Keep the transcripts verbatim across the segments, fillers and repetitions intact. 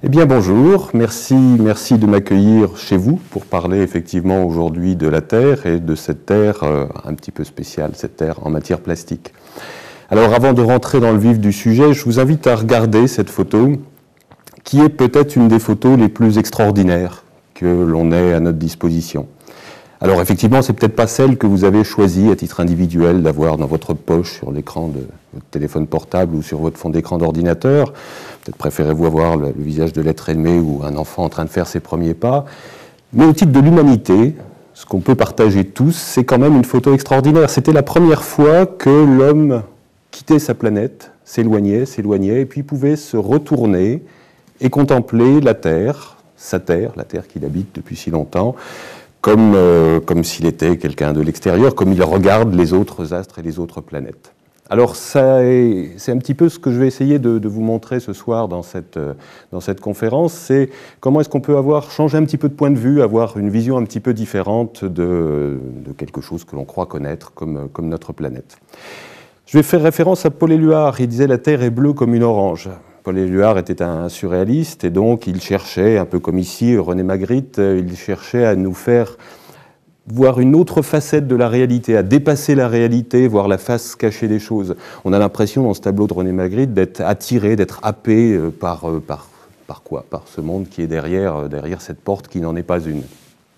Eh bien bonjour, merci, merci de m'accueillir chez vous pour parler effectivement aujourd'hui de la Terre et de cette Terre euh, un petit peu spéciale, cette Terre en matière plastique. Alors avant de rentrer dans le vif du sujet, je vous invite à regarder cette photo qui est peut-être une des photos les plus extraordinaires que l'on ait à notre disposition. Alors effectivement, c'est peut-être pas celle que vous avez choisie à titre individuel d'avoir dans votre poche sur l'écran de votre téléphone portable ou sur votre fond d'écran d'ordinateur. Peut-être préférez-vous avoir le, le visage de l'être aimé ou un enfant en train de faire ses premiers pas. Mais au titre de l'humanité, ce qu'on peut partager tous, c'est quand même une photo extraordinaire. C'était la première fois que l'homme quittait sa planète, s'éloignait, s'éloignait, et puis pouvait se retourner et contempler la Terre, sa Terre, la Terre qu'il habite depuis si longtemps, comme, euh, comme s'il était quelqu'un de l'extérieur, comme il regarde les autres astres et les autres planètes. Alors ça est, c'est un petit peu ce que je vais essayer de, de vous montrer ce soir dans cette, dans cette conférence, c'est comment est-ce qu'on peut avoir changé un petit peu de point de vue, avoir une vision un petit peu différente de, de quelque chose que l'on croit connaître comme, comme notre planète. Je vais faire référence à Paul Éluard, il disait « La Terre est bleue comme une orange ». Paul Éluard était un surréaliste et donc il cherchait, un peu comme ici René Magritte, il cherchait à nous faire voir une autre facette de la réalité, à dépasser la réalité, voir la face cachée des choses. On a l'impression dans ce tableau de René Magritte d'être attiré, d'être happé par, par, par quoi ? Par ce monde qui est derrière, derrière cette porte qui n'en est pas une.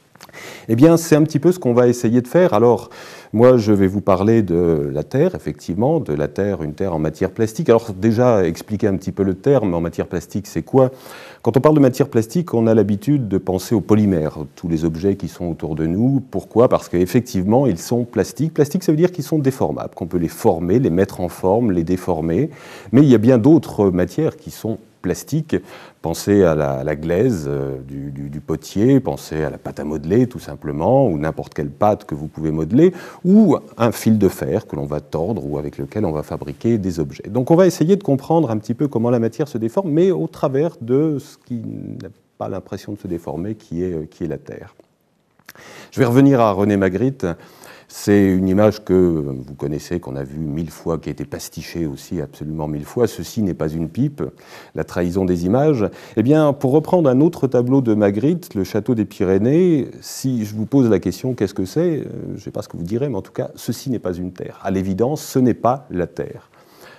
Eh bien, c'est un petit peu ce qu'on va essayer de faire. Alors, moi, je vais vous parler de la Terre, effectivement, de la Terre, une Terre en matière plastique. Alors, déjà, expliquer un petit peu le terme, en matière plastique, c'est quoi ? Quand on parle de matière plastique, on a l'habitude de penser aux polymères, tous les objets qui sont autour de nous. Pourquoi ? Parce qu'effectivement, ils sont plastiques. Plastique, ça veut dire qu'ils sont déformables, qu'on peut les former, les mettre en forme, les déformer. Mais il y a bien d'autres matières qui sont plastique, pensez à la, à la glaise euh, du, du, du potier, pensez à la pâte à modeler tout simplement, ou n'importe quelle pâte que vous pouvez modeler, ou un fil de fer que l'on va tordre ou avec lequel on va fabriquer des objets. Donc on va essayer de comprendre un petit peu comment la matière se déforme, mais au travers de ce qui n'a pas l'impression de se déformer, qui est, qui est la Terre. Je vais revenir à René Magritte. C'est une image que vous connaissez, qu'on a vue mille fois, qui a été pastichée aussi absolument mille fois. Ceci n'est pas une pipe, la trahison des images. Eh bien, pour reprendre un autre tableau de Magritte, le château des Pyrénées, si je vous pose la question, qu'est-ce que c'est ? Je ne sais pas ce que vous direz, mais en tout cas, ceci n'est pas une terre. À l'évidence, ce n'est pas la Terre. Pourquoi ?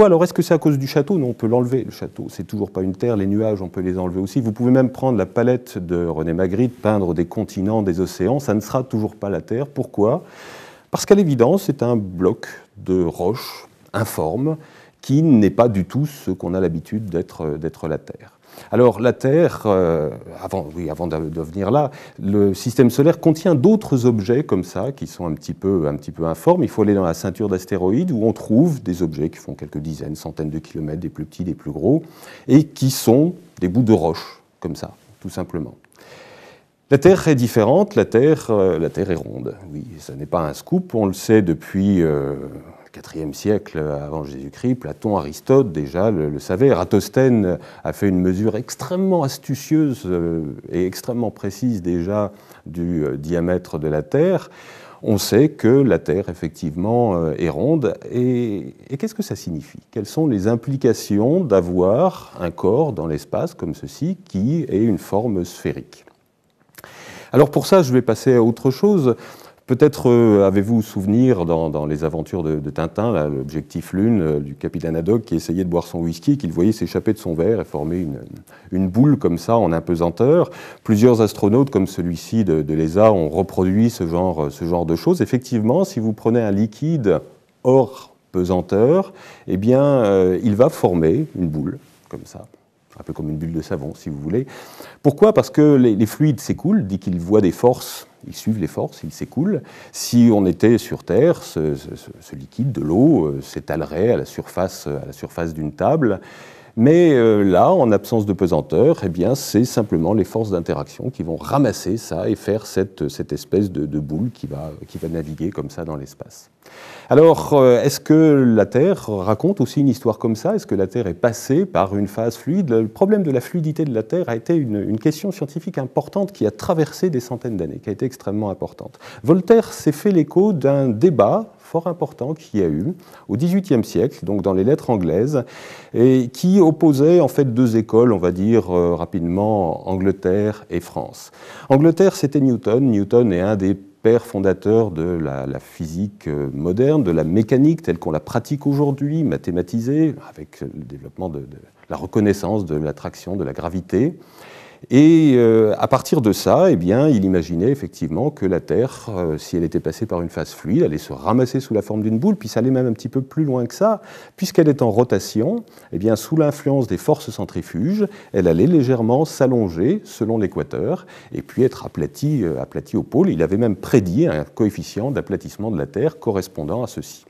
Alors, est-ce que c'est à cause du château ? Non, on peut l'enlever, le château. C'est toujours pas une terre, les nuages, on peut les enlever aussi. Vous pouvez même prendre la palette de René Magritte, peindre des continents, des océans, ça ne sera toujours pas la Terre. Pourquoi ? Parce qu'à l'évidence, c'est un bloc de roche informe qui n'est pas du tout ce qu'on a l'habitude d'être, d'être la Terre. Alors la Terre, euh, avant, oui, avant de, de venir là, le système solaire contient d'autres objets comme ça, qui sont un petit peu, un petit peu informes. Il faut aller dans la ceinture d'astéroïdes où on trouve des objets qui font quelques dizaines, centaines de kilomètres, des plus petits, des plus gros, et qui sont des bouts de roche, comme ça, tout simplement. La Terre est différente, la Terre, euh, la Terre est ronde. Oui, ce n'est pas un scoop, on le sait depuis euh, le quatrième siècle avant Jésus-Christ. Platon, Aristote déjà le, le savaient. Eratosthène a fait une mesure extrêmement astucieuse euh, et extrêmement précise déjà du euh, diamètre de la Terre. On sait que la Terre, effectivement, euh, est ronde. Et, et qu'est-ce que ça signifie ? Quelles sont les implications d'avoir un corps dans l'espace comme ceci qui ait une forme sphérique ? Alors pour ça, je vais passer à autre chose. Peut-être euh, avez-vous souvenir dans, dans les aventures de, de Tintin, là, l'objectif Lune, euh, du capitaine Haddock qui essayait de boire son whisky, qu'il voyait s'échapper de son verre et former une, une boule comme ça en apesanteur. Plusieurs astronautes comme celui-ci de, de l'E S A ont reproduit ce genre, ce genre de choses. Effectivement, si vous prenez un liquide hors pesanteur, eh bien, euh, il va former une boule comme ça. Un peu comme une bulle de savon, si vous voulez. Pourquoi ? Parce que les, les fluides s'écoulent, dès qu'ils voient des forces, ils suivent les forces, ils s'écoulent. Si on était sur Terre, ce, ce, ce liquide, de l'eau, euh, s'étalerait à la surface, à la surface d'une table. Mais euh, là, en absence de pesanteur, eh bien, c'est simplement les forces d'interaction qui vont ramasser ça et faire cette, cette espèce de, de boule qui va, qui va naviguer comme ça dans l'espace. Alors, euh, est-ce que la Terre raconte aussi une histoire comme ça ? Est-ce que la Terre est passée par une phase fluide ? Le problème de la fluidité de la Terre a été une, une question scientifique importante qui a traversé des centaines d'années, qui a été extrêmement importante. Voltaire s'est fait l'écho d'un débat fort important qu'il y a eu au dix-huitième siècle, donc dans les lettres anglaises, et qui opposait en fait deux écoles, on va dire euh, rapidement, Angleterre et France. Angleterre, c'était Newton. Newton est un des père fondateur de la, la physique moderne, de la mécanique telle qu'on la pratique aujourd'hui, mathématisée, avec le développement de, de la reconnaissance de l'attraction, de la gravité. Et euh, à partir de ça, eh bien, il imaginait effectivement que la Terre, euh, si elle était passée par une phase fluide, allait se ramasser sous la forme d'une boule, puis ça allait même un petit peu plus loin que ça, puisqu'elle est en rotation, eh bien, sous l'influence des forces centrifuges, elle allait légèrement s'allonger selon l'équateur, et puis être aplatie, euh, aplatie au pôle. Il avait même prédit un coefficient d'aplatissement de la Terre correspondant à ceci.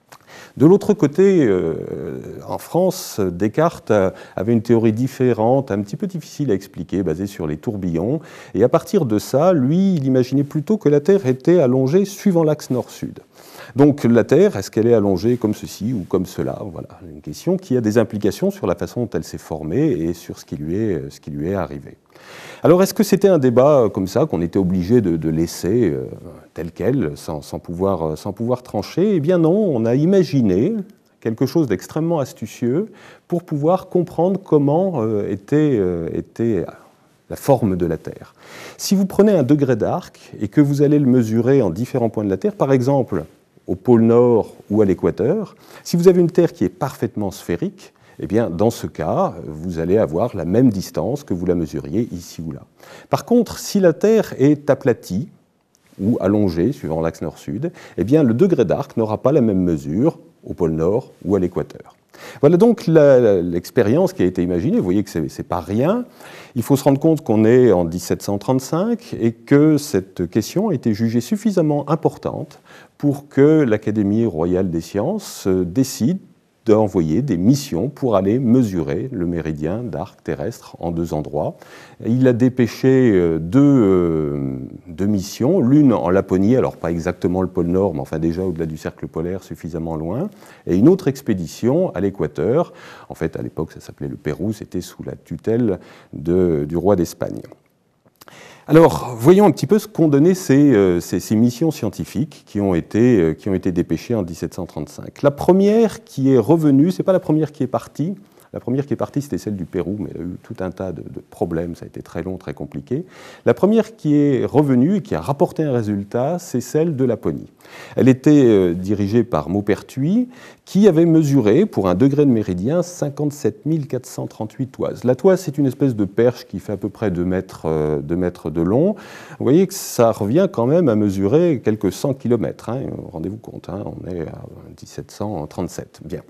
De l'autre côté, euh, en France, Descartes avait une théorie différente, un petit peu difficile à expliquer, basée sur les tourbillons. Et à partir de ça, lui, il imaginait plutôt que la Terre était allongée suivant l'axe nord-sud. Donc la Terre, est-ce qu'elle est allongée comme ceci ou comme cela? Voilà, une question qui a des implications sur la façon dont elle s'est formée et sur ce qui lui est, ce qui lui est arrivé. Alors, est-ce que c'était un débat comme ça qu'on était obligé de, de laisser euh, tel quel, sans, sans, pouvoir, sans pouvoir trancher? Eh bien non, on a imaginé quelque chose d'extrêmement astucieux pour pouvoir comprendre comment euh, était, euh, était la forme de la Terre. Si vous prenez un degré d'arc et que vous allez le mesurer en différents points de la Terre, par exemple au pôle Nord ou à l'équateur, si vous avez une Terre qui est parfaitement sphérique, eh bien, dans ce cas, vous allez avoir la même distance que vous la mesuriez ici ou là. Par contre, si la Terre est aplatie ou allongée, suivant l'axe nord-sud, eh bien, le degré d'arc n'aura pas la même mesure au pôle Nord ou à l'équateur. Voilà donc l'expérience qui a été imaginée. Vous voyez que ce n'est pas rien. Il faut se rendre compte qu'on est en dix-sept cent trente-cinq et que cette question a été jugée suffisamment importante pour que l'Académie royale des sciences décide d'envoyer des missions pour aller mesurer le méridien d'arc terrestre en deux endroits. Il a dépêché deux, deux missions, l'une en Laponie, alors pas exactement le pôle Nord, mais enfin déjà au-delà du cercle polaire, suffisamment loin, et une autre expédition à l'équateur. En fait, à l'époque, ça s'appelait le Pérou, c'était sous la tutelle de, du roi d'Espagne. Alors, voyons un petit peu ce qu'ont donné ces, euh, ces, ces missions scientifiques qui ont été, euh, qui ont été dépêchées en dix-sept cent trente-cinq. La première qui est revenue, ce n'est pas la première qui est partie. La première qui est partie, c'était celle du Pérou, mais elle a eu tout un tas de, de problèmes, ça a été très long, très compliqué. La première qui est revenue et qui a rapporté un résultat, c'est celle de Laponie. Elle était euh, dirigée par Maupertuis, qui avait mesuré, pour un degré de méridien, cinquante-sept mille quatre cent trente-huit toises. La toise, c'est une espèce de perche qui fait à peu près deux mètres, euh, deux mètres de long. Vous voyez que ça revient quand même à mesurer quelques cent kilomètres. Hein. Rendez-vous compte, hein, on est à dix-sept cent trente-sept. Bien.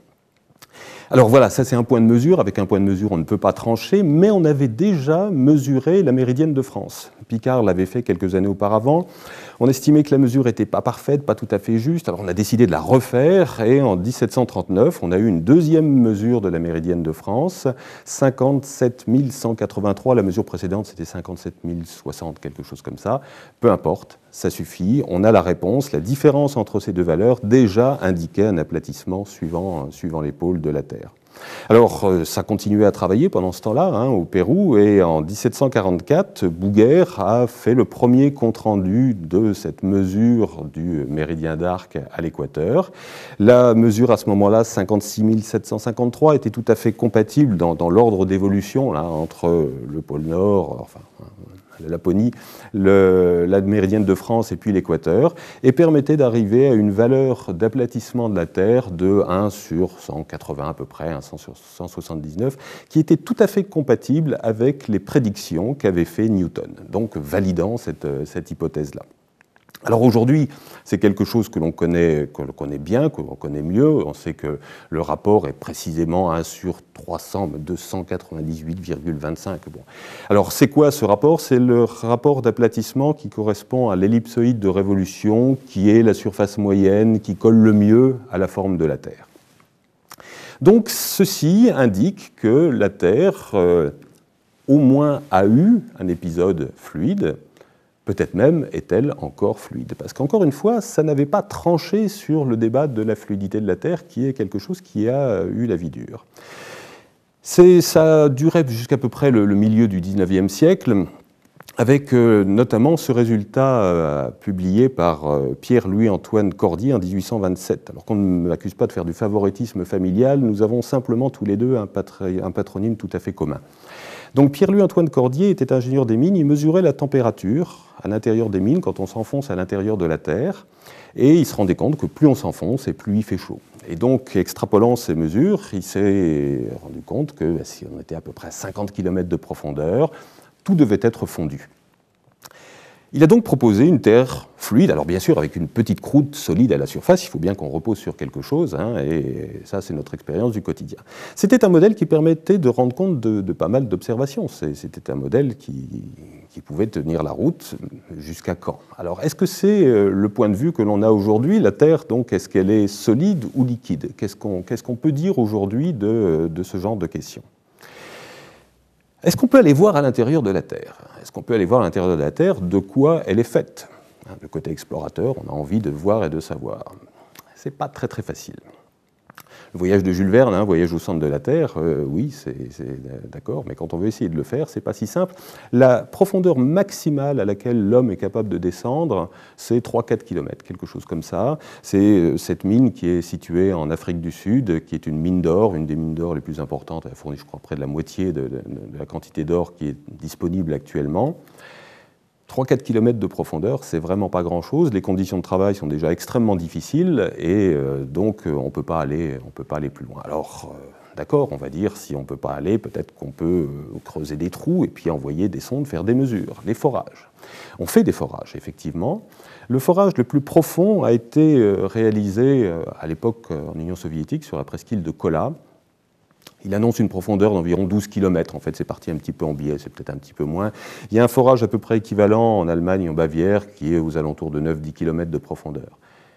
Alors voilà, ça c'est un point de mesure. Avec un point de mesure, on ne peut pas trancher, mais on avait déjà mesuré la méridienne de France. Picard l'avait fait quelques années auparavant. On estimait que la mesure n'était pas parfaite, pas tout à fait juste, alors on a décidé de la refaire, et en dix-sept cent trente-neuf, on a eu une deuxième mesure de la méridienne de France, cinquante-sept mille cent quatre-vingt-trois, la mesure précédente c'était cinquante-sept mille soixante, quelque chose comme ça, peu importe, ça suffit, on a la réponse, la différence entre ces deux valeurs déjà indiquait un aplatissement suivant, suivant les pôles de la Terre. Alors, ça continuait à travailler pendant ce temps-là, hein, au Pérou, et en dix-sept cent quarante-quatre, Bouguer a fait le premier compte-rendu de cette mesure du méridien d'arc à l'équateur. La mesure à ce moment-là, cinquante-six mille sept cent cinquante-trois, était tout à fait compatible dans, dans l'ordre d'évolution là, entre le pôle Nord, enfin, la Laponie, le, la méridienne de France et puis l'équateur, et permettait d'arriver à une valeur d'aplatissement de la Terre de un sur cent quatre-vingts à peu près, un sur cent soixante-dix-neuf, qui était tout à fait compatible avec les prédictions qu'avait fait Newton, donc validant cette, cette hypothèse-là. Alors aujourd'hui, c'est quelque chose que l'on connaît, que l'on connaît bien, que l'on connaît mieux. On sait que le rapport est précisément un sur trois cents, deux cent quatre-vingt-dix-huit virgule vingt-cinq. Bon. Alors c'est quoi ce rapport? C'est le rapport d'aplatissement qui correspond à l'ellipsoïde de révolution, qui est la surface moyenne, qui colle le mieux à la forme de la Terre. Donc ceci indique que la Terre, euh, au moins, a eu un épisode fluide. Peut-être même est-elle encore fluide. Parce qu'encore une fois, ça n'avait pas tranché sur le débat de la fluidité de la Terre, qui est quelque chose qui a eu la vie dure. Ça durait jusqu'à peu près le, le milieu du dix-neuvième siècle. avec euh, notamment ce résultat euh, publié par euh, Pierre-Louis-Antoine Cordier en mille huit cent vingt-sept. Alors qu'on ne m'accuse pas de faire du favoritisme familial, nous avons simplement tous les deux un, un patronyme tout à fait commun. Donc Pierre-Louis-Antoine Cordier était ingénieur des mines, il mesurait la température à l'intérieur des mines quand on s'enfonce à l'intérieur de la Terre, et il se rendait compte que plus on s'enfonce et plus il fait chaud. Et donc, extrapolant ces mesures, il s'est rendu compte que si on était à peu près à cinquante kilomètres de profondeur, tout devait être fondu. Il a donc proposé une Terre fluide, alors bien sûr avec une petite croûte solide à la surface, il faut bien qu'on repose sur quelque chose, hein, et ça c'est notre expérience du quotidien. C'était un modèle qui permettait de rendre compte de, de pas mal d'observations, c'était un modèle qui, qui pouvait tenir la route jusqu'à quand. Alors est-ce que c'est le point de vue que l'on a aujourd'hui, la Terre, donc est-ce qu'elle est solide ou liquide? Qu'est-ce qu'on qu'est-ce qu'on peut dire aujourd'hui de, de ce genre de questions? Est-ce qu'on peut aller voir à l'intérieur de la Terre? Est-ce qu'on peut aller voir à l'intérieur de la Terre de quoi elle est faite? Le côté explorateur, on a envie de voir et de savoir. Ce n'est pas très très facile. Le voyage de Jules Verne, hein, voyage au centre de la Terre, euh, oui, c'est d'accord, mais quand on veut essayer de le faire, ce n'est pas si simple. La profondeur maximale à laquelle l'homme est capable de descendre, c'est trois à quatre kilomètres, quelque chose comme ça. C'est cette mine qui est située en Afrique du Sud, qui est une mine d'or, une des mines d'or les plus importantes. Elle fournit, je crois, près de la moitié de, de, de la quantité d'or qui est disponible actuellement. trois à quatre kilomètres de profondeur, c'est vraiment pas grand-chose. Les conditions de travail sont déjà extrêmement difficiles et euh, donc euh, on ne peut pas aller, on peut pas aller plus loin. Alors, euh, d'accord, on va dire, si on ne peut pas aller, peut-être qu'on peut euh, creuser des trous et puis envoyer des sondes faire des mesures, des forages. On fait des forages, effectivement. Le forage le plus profond a été euh, réalisé euh, à l'époque euh, en Union soviétique sur la presqu'île de Kola. Il annonce une profondeur d'environ douze kilomètres. En fait, c'est parti un petit peu en biais, c'est peut-être un petit peu moins. Il y a un forage à peu près équivalent en Allemagne et en Bavière qui est aux alentours de neuf à dix kilomètres de profondeur.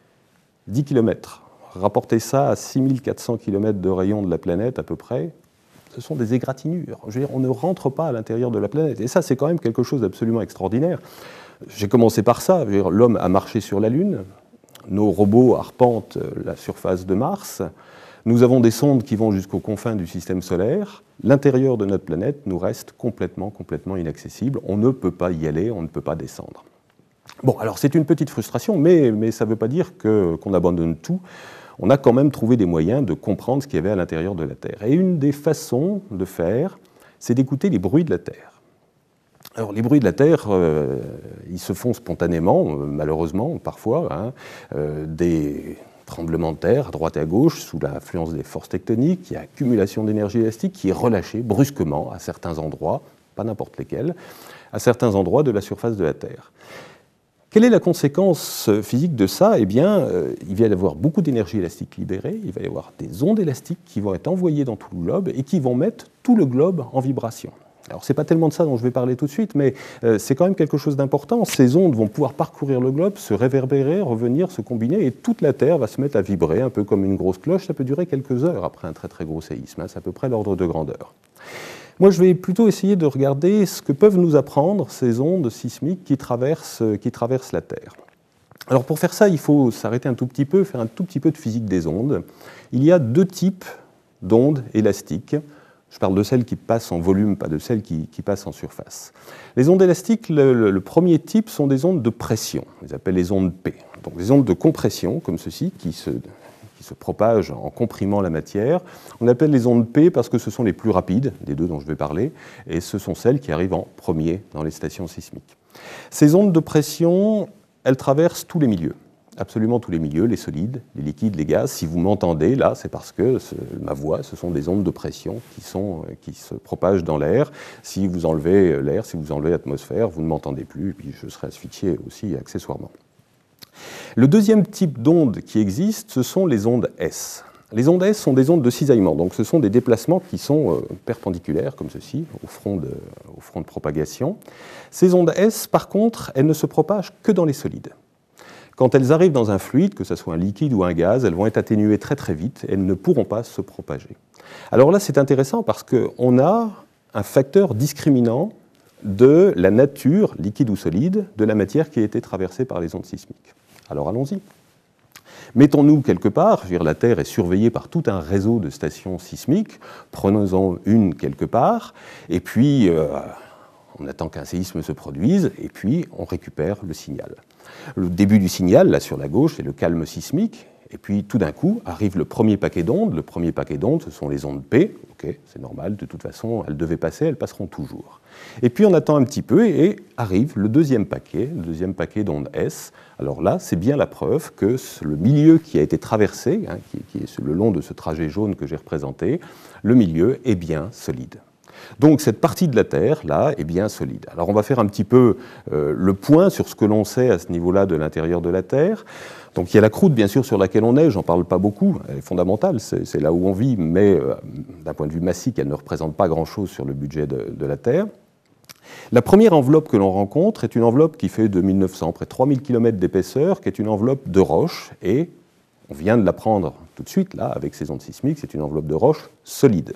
dix kilomètres. Rapportez ça à six mille quatre cents kilomètres de rayon de la planète à peu près. Ce sont des égratignures. Je veux dire, on ne rentre pas à l'intérieur de la planète. Et ça, c'est quand même quelque chose d'absolument extraordinaire. J'ai commencé par ça. L'homme a marché sur la Lune. Nos robots arpentent la surface de Mars. Nous avons des sondes qui vont jusqu'aux confins du système solaire. L'intérieur de notre planète nous reste complètement, complètement inaccessible. On ne peut pas y aller, on ne peut pas descendre. Bon, alors c'est une petite frustration, mais, mais ça ne veut pas dire que, qu'on abandonne tout. On a quand même trouvé des moyens de comprendre ce qu'il y avait à l'intérieur de la Terre. Et une des façons de faire, c'est d'écouter les bruits de la Terre. Alors les bruits de la Terre, euh, ils se font spontanément, euh, malheureusement, parfois, hein, euh, des tremblements de terre à droite et à gauche sous l'influence des forces tectoniques, il y a accumulation d'énergie élastique qui est relâchée brusquement à certains endroits, pas n'importe lesquels, à certains endroits de la surface de la Terre. Quelle est la conséquence physique de ça? Eh bien, euh, il va y avoir beaucoup d'énergie élastique libérée, il va y avoir des ondes élastiques qui vont être envoyées dans tout le globe et qui vont mettre tout le globe en vibration. Alors, ce n'est pas tellement de ça dont je vais parler tout de suite, mais euh, c'est quand même quelque chose d'important. Ces ondes vont pouvoir parcourir le globe, se réverbérer, revenir, se combiner, et toute la Terre va se mettre à vibrer, un peu comme une grosse cloche. Ça peut durer quelques heures après un très très gros séisme, hein, c'est à peu près l'ordre de grandeur. Moi, je vais plutôt essayer de regarder ce que peuvent nous apprendre ces ondes sismiques qui traversent, qui traversent la Terre. Alors, pour faire ça, il faut s'arrêter un tout petit peu, faire un tout petit peu de physique des ondes. Il y a deux types d'ondes élastiques. Je parle de celles qui passent en volume, pas de celles qui, qui passent en surface. Les ondes élastiques, le, le, le premier type sont des ondes de pression. On les appelle les ondes P. Donc des ondes de compression, comme ceci, qui se, qui se propagent en comprimant la matière. On appelle les ondes P parce que ce sont les plus rapides, des deux dont je vais parler, et ce sont celles qui arrivent en premier dans les stations sismiques. Ces ondes de pression, elles traversent tous les milieux. Absolument tous les milieux, les solides, les liquides, les gaz. Si vous m'entendez, là, c'est parce que ce, ma voix, ce sont des ondes de pression qui, sont, qui se propagent dans l'air. Si vous enlevez l'air, si vous enlevez l'atmosphère, vous ne m'entendez plus, et puis je serai asphyxié aussi accessoirement. Le deuxième type d'ondes qui existe, ce sont les ondes S. Les ondes S sont des ondes de cisaillement, donc ce sont des déplacements qui sont perpendiculaires, comme ceci, au front de, au front de propagation. Ces ondes S, par contre, elles ne se propagent que dans les solides. Quand elles arrivent dans un fluide, que ce soit un liquide ou un gaz, elles vont être atténuées très très vite et elles ne pourront pas se propager. Alors là, c'est intéressant parce qu'on a un facteur discriminant de la nature, liquide ou solide, de la matière qui a été traversée par les ondes sismiques. Alors allons-y. Mettons-nous quelque part, je veux dire, la Terre est surveillée par tout un réseau de stations sismiques, prenons-en une quelque part, et puis... Euh, on attend qu'un séisme se produise, et puis on récupère le signal. Le début du signal, là sur la gauche, c'est le calme sismique, et puis tout d'un coup arrive le premier paquet d'ondes. Le premier paquet d'ondes, ce sont les ondes P, ok, c'est normal, de toute façon, elles devaient passer, elles passeront toujours. Et puis on attend un petit peu, et arrive le deuxième paquet, le deuxième paquet d'ondes S. Alors là, c'est bien la preuve que le milieu qui a été traversé, hein, qui, qui est le long de ce trajet jaune que j'ai représenté, le milieu est bien solide. Donc cette partie de la Terre, là, est bien solide. Alors on va faire un petit peu euh, le point sur ce que l'on sait à ce niveau-là de l'intérieur de la Terre. Donc il y a la croûte, bien sûr, sur laquelle on est, j'en parle pas beaucoup, elle est fondamentale, c'est là où on vit, mais euh, d'un point de vue massique, elle ne représente pas grand-chose sur le budget de, de la Terre. La première enveloppe que l'on rencontre est une enveloppe qui fait deux mille neuf cents, près de trois mille kilomètres d'épaisseur, qui est une enveloppe de roches, et on vient de l'apprendre tout de suite, là, avec ces ondes sismiques, c'est une enveloppe de roches solide.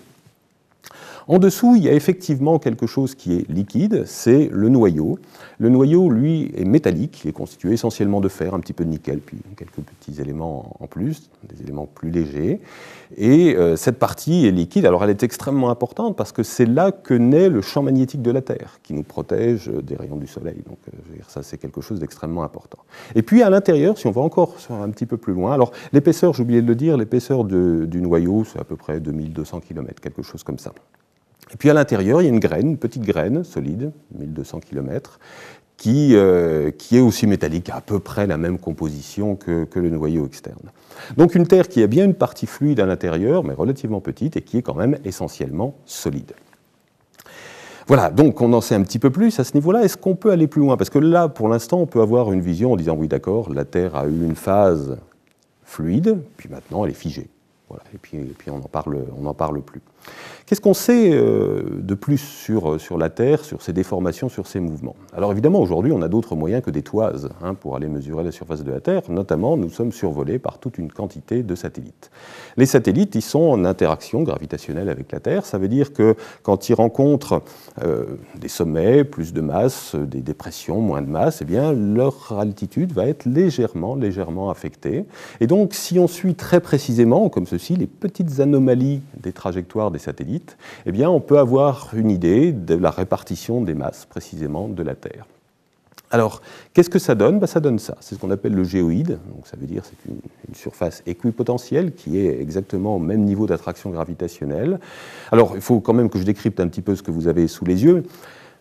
En dessous, il y a effectivement quelque chose qui est liquide, c'est le noyau. Le noyau, lui, est métallique, il est constitué essentiellement de fer, un petit peu de nickel, puis quelques petits éléments en plus, des éléments plus légers. Et euh, cette partie est liquide, alors elle est extrêmement importante parce que c'est là que naît le champ magnétique de la Terre, qui nous protège des rayons du Soleil. Donc euh, je veux dire, ça, c'est quelque chose d'extrêmement important. Et puis à l'intérieur, si on va encore un petit peu plus loin, alors l'épaisseur, j'ai oublié de le dire, l'épaisseur du noyau, c'est à peu près deux mille deux cents kilomètres, quelque chose comme ça. Et puis à l'intérieur, il y a une graine, une petite graine solide, mille deux cents kilomètres, qui, euh, qui est aussi métallique, à peu près la même composition que, que le noyau externe. Donc une Terre qui a bien une partie fluide à l'intérieur, mais relativement petite, et qui est quand même essentiellement solide. Voilà, donc on en sait un petit peu plus à ce niveau-là. Est-ce qu'on peut aller plus loin? Parce que là, pour l'instant, on peut avoir une vision en disant, oui d'accord, la Terre a eu une phase fluide, puis maintenant elle est figée. Voilà, et puis, et puis on n'en parle, on n'en parle plus. Qu'est-ce qu'on sait euh, de plus sur, sur la Terre, sur ses déformations, sur ses mouvements? Alors évidemment, aujourd'hui, on a d'autres moyens que des toises hein, pour aller mesurer la surface de la Terre. Notamment, nous sommes survolés par toute une quantité de satellites. Les satellites, ils sont en interaction gravitationnelle avec la Terre. Ça veut dire que quand ils rencontrent euh, des sommets, plus de masse, des dépressions, moins de masse, eh bien, leur altitude va être légèrement, légèrement affectée. Et donc, si on suit très précisément, comme ceci, les petites anomalies des trajectoires des satellites, eh bien, on peut avoir une idée de la répartition des masses, précisément, de la Terre. Alors, qu'est-ce que ça donne? Ben, ça donne ça. C'est ce qu'on appelle le géoïde. Donc, ça veut dire que c'est une, une surface équipotentielle qui est exactement au même niveau d'attraction gravitationnelle. Alors, il faut quand même que je décrypte un petit peu ce que vous avez sous les yeux.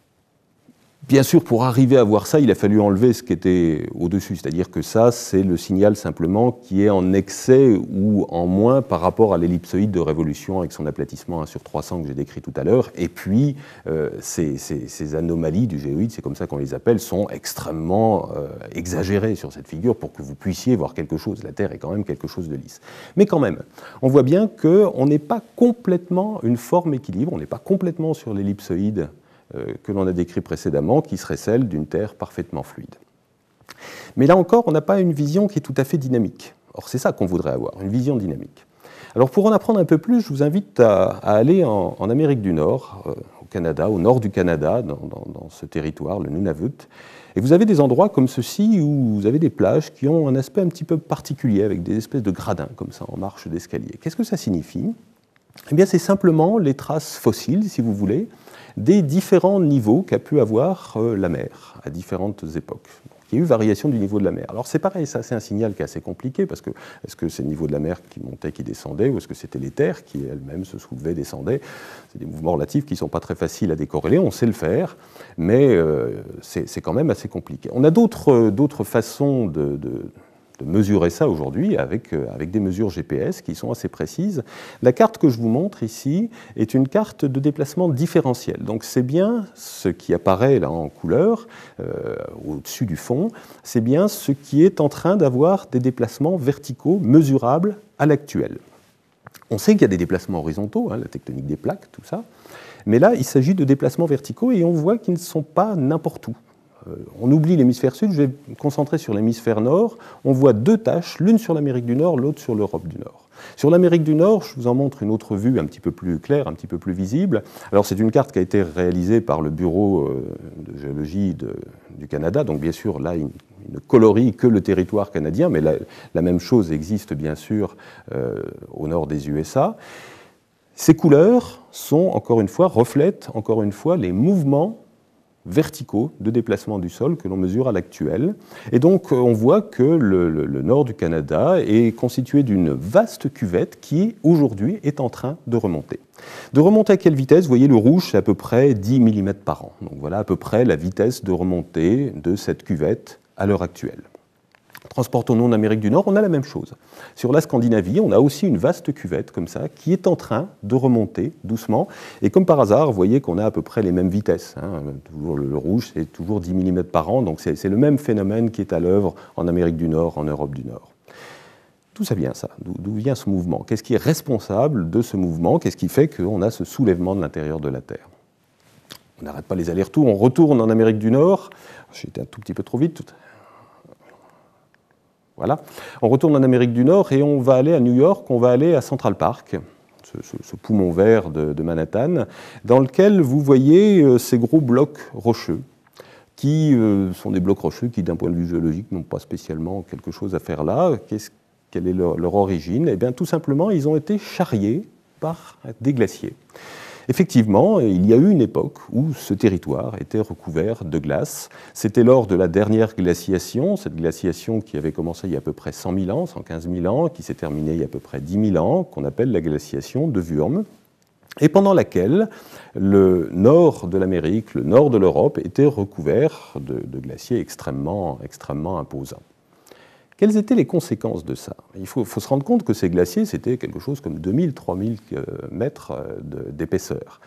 Bien sûr, pour arriver à voir ça, il a fallu enlever ce qui était au-dessus, c'est-à-dire que ça, c'est le signal simplement qui est en excès ou en moins par rapport à l'ellipsoïde de révolution avec son aplatissement un sur trois cents que j'ai décrit tout à l'heure. Et puis, euh, ces, ces, ces anomalies du géoïde, c'est comme ça qu'on les appelle, sont extrêmement euh, exagérées sur cette figure pour que vous puissiez voir quelque chose. La Terre est quand même quelque chose de lisse. Mais quand même, on voit bien qu'on n'est pas complètement une forme équilibre, on n'est pas complètement sur l'ellipsoïde que l'on a décrit précédemment, qui serait celle d'une Terre parfaitement fluide. Mais là encore, on n'a pas une vision qui est tout à fait dynamique. Or, c'est ça qu'on voudrait avoir, une vision dynamique. Alors, pour en apprendre un peu plus, je vous invite à, à aller en, en Amérique du Nord, euh, au Canada, au nord du Canada, dans, dans, dans ce territoire, le Nunavut. Et vous avez des endroits comme ceci où vous avez des plages qui ont un aspect un petit peu particulier, avec des espèces de gradins, comme ça, en marche d'escalier. Qu'est-ce que ça signifie? Eh bien, c'est simplement les traces fossiles, si vous voulez, des différents niveaux qu'a pu avoir euh, la mer à différentes époques. Donc, il y a eu variation du niveau de la mer. Alors c'est pareil, ça c'est un signal qui est assez compliqué, parce que est-ce que c'est le niveau de la mer qui montait, qui descendait, ou est-ce que c'était les terres qui elles-mêmes se soulevaient, descendaient? C'est des mouvements relatifs qui ne sont pas très faciles à décorréler, on sait le faire, mais euh, c'est quand même assez compliqué. On a d'autres d'autres façons de, de de mesurer ça aujourd'hui avec, avec des mesures G P S qui sont assez précises. La carte que je vous montre ici est une carte de déplacement différentiel. Donc c'est bien ce qui apparaît là en couleur, euh, au-dessus du fond, c'est bien ce qui est en train d'avoir des déplacements verticaux mesurables à l'actuel. On sait qu'il y a des déplacements horizontaux, hein, la tectonique des plaques, tout ça, mais là il s'agit de déplacements verticaux et on voit qu'ils ne sont pas n'importe où. On oublie l'hémisphère sud, je vais me concentrer sur l'hémisphère nord. On voit deux taches, l'une sur l'Amérique du Nord, l'autre sur l'Europe du Nord. Sur l'Amérique du Nord, je vous en montre une autre vue un petit peu plus claire, un petit peu plus visible. Alors c'est une carte qui a été réalisée par le Bureau de géologie de, du Canada, donc bien sûr là il, il ne colorie que le territoire canadien, mais la, la même chose existe bien sûr euh, au nord des U S A. Ces couleurs sont, encore une fois, reflètent encore une fois les mouvements verticaux de déplacement du sol que l'on mesure à l'actuel. Et donc on voit que le, le, le nord du Canada est constitué d'une vaste cuvette qui aujourd'hui est en train de remonter. De remonter à quelle vitesse? Vous voyez, le rouge, c'est à peu près dix millimètres par an. Donc voilà à peu près la vitesse de remontée de cette cuvette à l'heure actuelle. Transportons-nous en Amérique du Nord, on a la même chose. Sur la Scandinavie, on a aussi une vaste cuvette comme ça qui est en train de remonter doucement. Et comme par hasard, vous voyez qu'on a à peu près les mêmes vitesses. Hein. Toujours le, le rouge, c'est toujours dix millimètres par an, donc c'est le même phénomène qui est à l'œuvre en Amérique du Nord, en Europe du Nord. D'où ça vient ça? D'où vient ce mouvement? Qu'est-ce qui est responsable de ce mouvement? Qu'est-ce qui fait qu'on a ce soulèvement de l'intérieur de la Terre? On n'arrête pas les allers-retours, on retourne en Amérique du Nord. J'ai été un tout petit peu trop vite. Tout... Voilà. On retourne en Amérique du Nord et on va aller à New York, on va aller à Central Park, ce, ce, ce poumon vert de, de Manhattan, dans lequel vous voyez euh, ces gros blocs rocheux, qui euh, sont des blocs rocheux qui, d'un point de vue géologique, n'ont pas spécialement quelque chose à faire là. Qu'est-ce Quelle est leur, leur origine? Eh bien, tout simplement, ils ont été charriés par des glaciers. Effectivement, il y a eu une époque où ce territoire était recouvert de glace. C'était lors de la dernière glaciation, cette glaciation qui avait commencé il y a à peu près cent mille ans, cent quinze mille ans, qui s'est terminée il y a à peu près dix mille ans, qu'on appelle la glaciation de Würm, et pendant laquelle le nord de l'Amérique, le nord de l'Europe, était recouvert de, de glaciers extrêmement, extrêmement imposants. Quelles étaient les conséquences de ça? Il faut, faut se rendre compte que ces glaciers, c'était quelque chose comme deux mille à trois mille mètres d'épaisseur.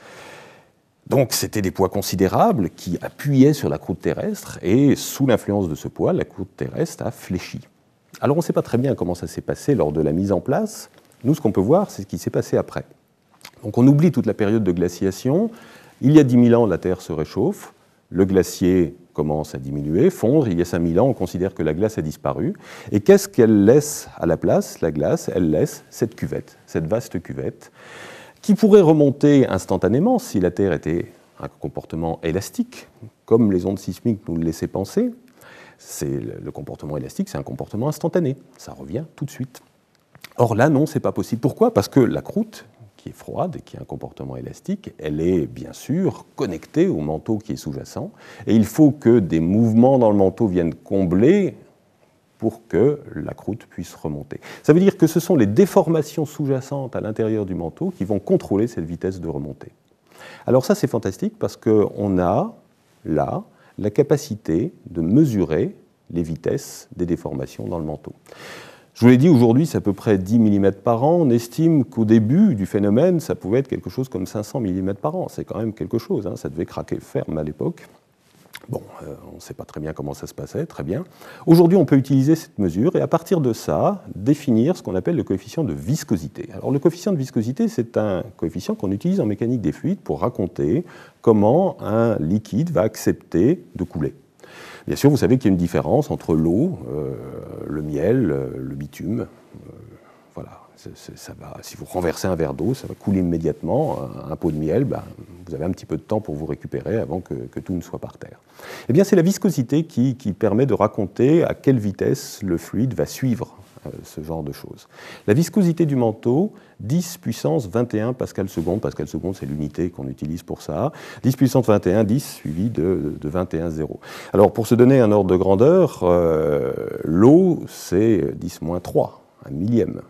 Donc c'était des poids considérables qui appuyaient sur la croûte terrestre, et sous l'influence de ce poids, la croûte terrestre a fléchi. Alors on ne sait pas très bien comment ça s'est passé lors de la mise en place. Nous, ce qu'on peut voir, c'est ce qui s'est passé après. Donc on oublie toute la période de glaciation. Il y a dix mille ans, la Terre se réchauffe, le glacier commence à diminuer, fondre. Il y a cinq mille ans, on considère que la glace a disparu. Et qu'est-ce qu'elle laisse à la place? La glace, elle laisse cette cuvette, cette vaste cuvette, qui pourrait remonter instantanément si la Terre était un comportement élastique, comme les ondes sismiques nous le laissaient penser. C'est le comportement élastique, c'est un comportement instantané. Ça revient tout de suite. Or là, non, c'est pas possible. Pourquoi? Parce que la croûte, qui est froide et qui a un comportement élastique, elle est bien sûr connectée au manteau qui est sous-jacent, et il faut que des mouvements dans le manteau viennent combler pour que la croûte puisse remonter. Ça veut dire que ce sont les déformations sous-jacentes à l'intérieur du manteau qui vont contrôler cette vitesse de remontée. Alors ça, c'est fantastique parce qu'on a là la capacité de mesurer les vitesses des déformations dans le manteau. Je vous l'ai dit, aujourd'hui, c'est à peu près dix millimètres par an. On estime qu'au début du phénomène, ça pouvait être quelque chose comme cinq cents millimètres par an. C'est quand même quelque chose, hein. Ça devait craquer ferme à l'époque. Bon, euh, on ne sait pas très bien comment ça se passait, très bien. Aujourd'hui, on peut utiliser cette mesure et à partir de ça, définir ce qu'on appelle le coefficient de viscosité. Alors, le coefficient de viscosité, c'est un coefficient qu'on utilise en mécanique des fluides pour raconter comment un liquide va accepter de couler. Bien sûr, vous savez qu'il y a une différence entre l'eau, euh, le miel, euh, le bitume. Euh, voilà, c'est, c'est, ça va, si vous renversez un verre d'eau, ça va couler immédiatement. Un, un pot de miel, ben, vous avez un petit peu de temps pour vous récupérer avant que, que tout ne soit par terre. Eh bien, c'est la viscosité qui, qui permet de raconter à quelle vitesse le fluide va suivre euh, ce genre de choses. La viscosité du manteau, dix puissance vingt et un pascal seconde. Pascal seconde, c'est l'unité qu'on utilise pour ça. dix puissance vingt et un, dix suivi de, de vingt et un zéro. Alors, pour se donner un ordre de grandeur, euh, l'eau, c'est dix moins trois, un millième.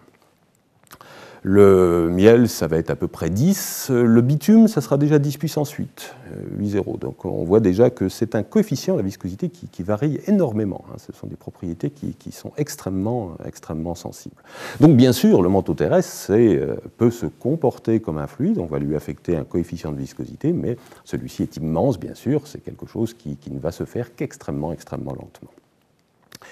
Le miel, ça va être à peu près dix. Le bitume, ça sera déjà dix puissance huit, huit zéro. Donc on voit déjà que c'est un coefficient, la viscosité, qui, qui varie énormément. Hein. Ce sont des propriétés qui, qui sont extrêmement, extrêmement sensibles. Donc bien sûr, le manteau terrestre c'est, euh, peut se comporter comme un fluide. On va lui affecter un coefficient de viscosité, mais celui-ci est immense, bien sûr. C'est quelque chose qui, qui ne va se faire qu'extrêmement, extrêmement lentement. Pourquoi ?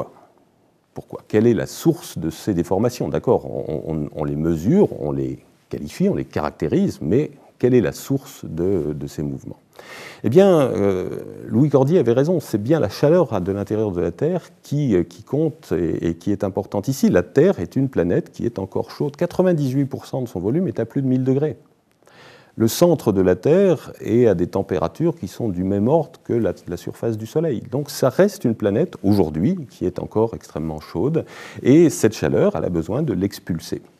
Pourquoi? Quelle est la source de ces déformations? D'accord, on, on, on les mesure, on les qualifie, on les caractérise, mais quelle est la source de, de ces mouvements? Eh bien, euh, Louis Cordier avait raison, c'est bien la chaleur de l'intérieur de la Terre qui, qui compte et, et qui est importante ici. La Terre est une planète qui est encore chaude. quatre-vingt-dix-huit pour cent de son volume est à plus de mille degrés. Le centre de la Terre est à des températures qui sont du même ordre que la, la surface du Soleil. Donc ça reste une planète, aujourd'hui, qui est encore extrêmement chaude, et cette chaleur, elle a besoin de l'expulser.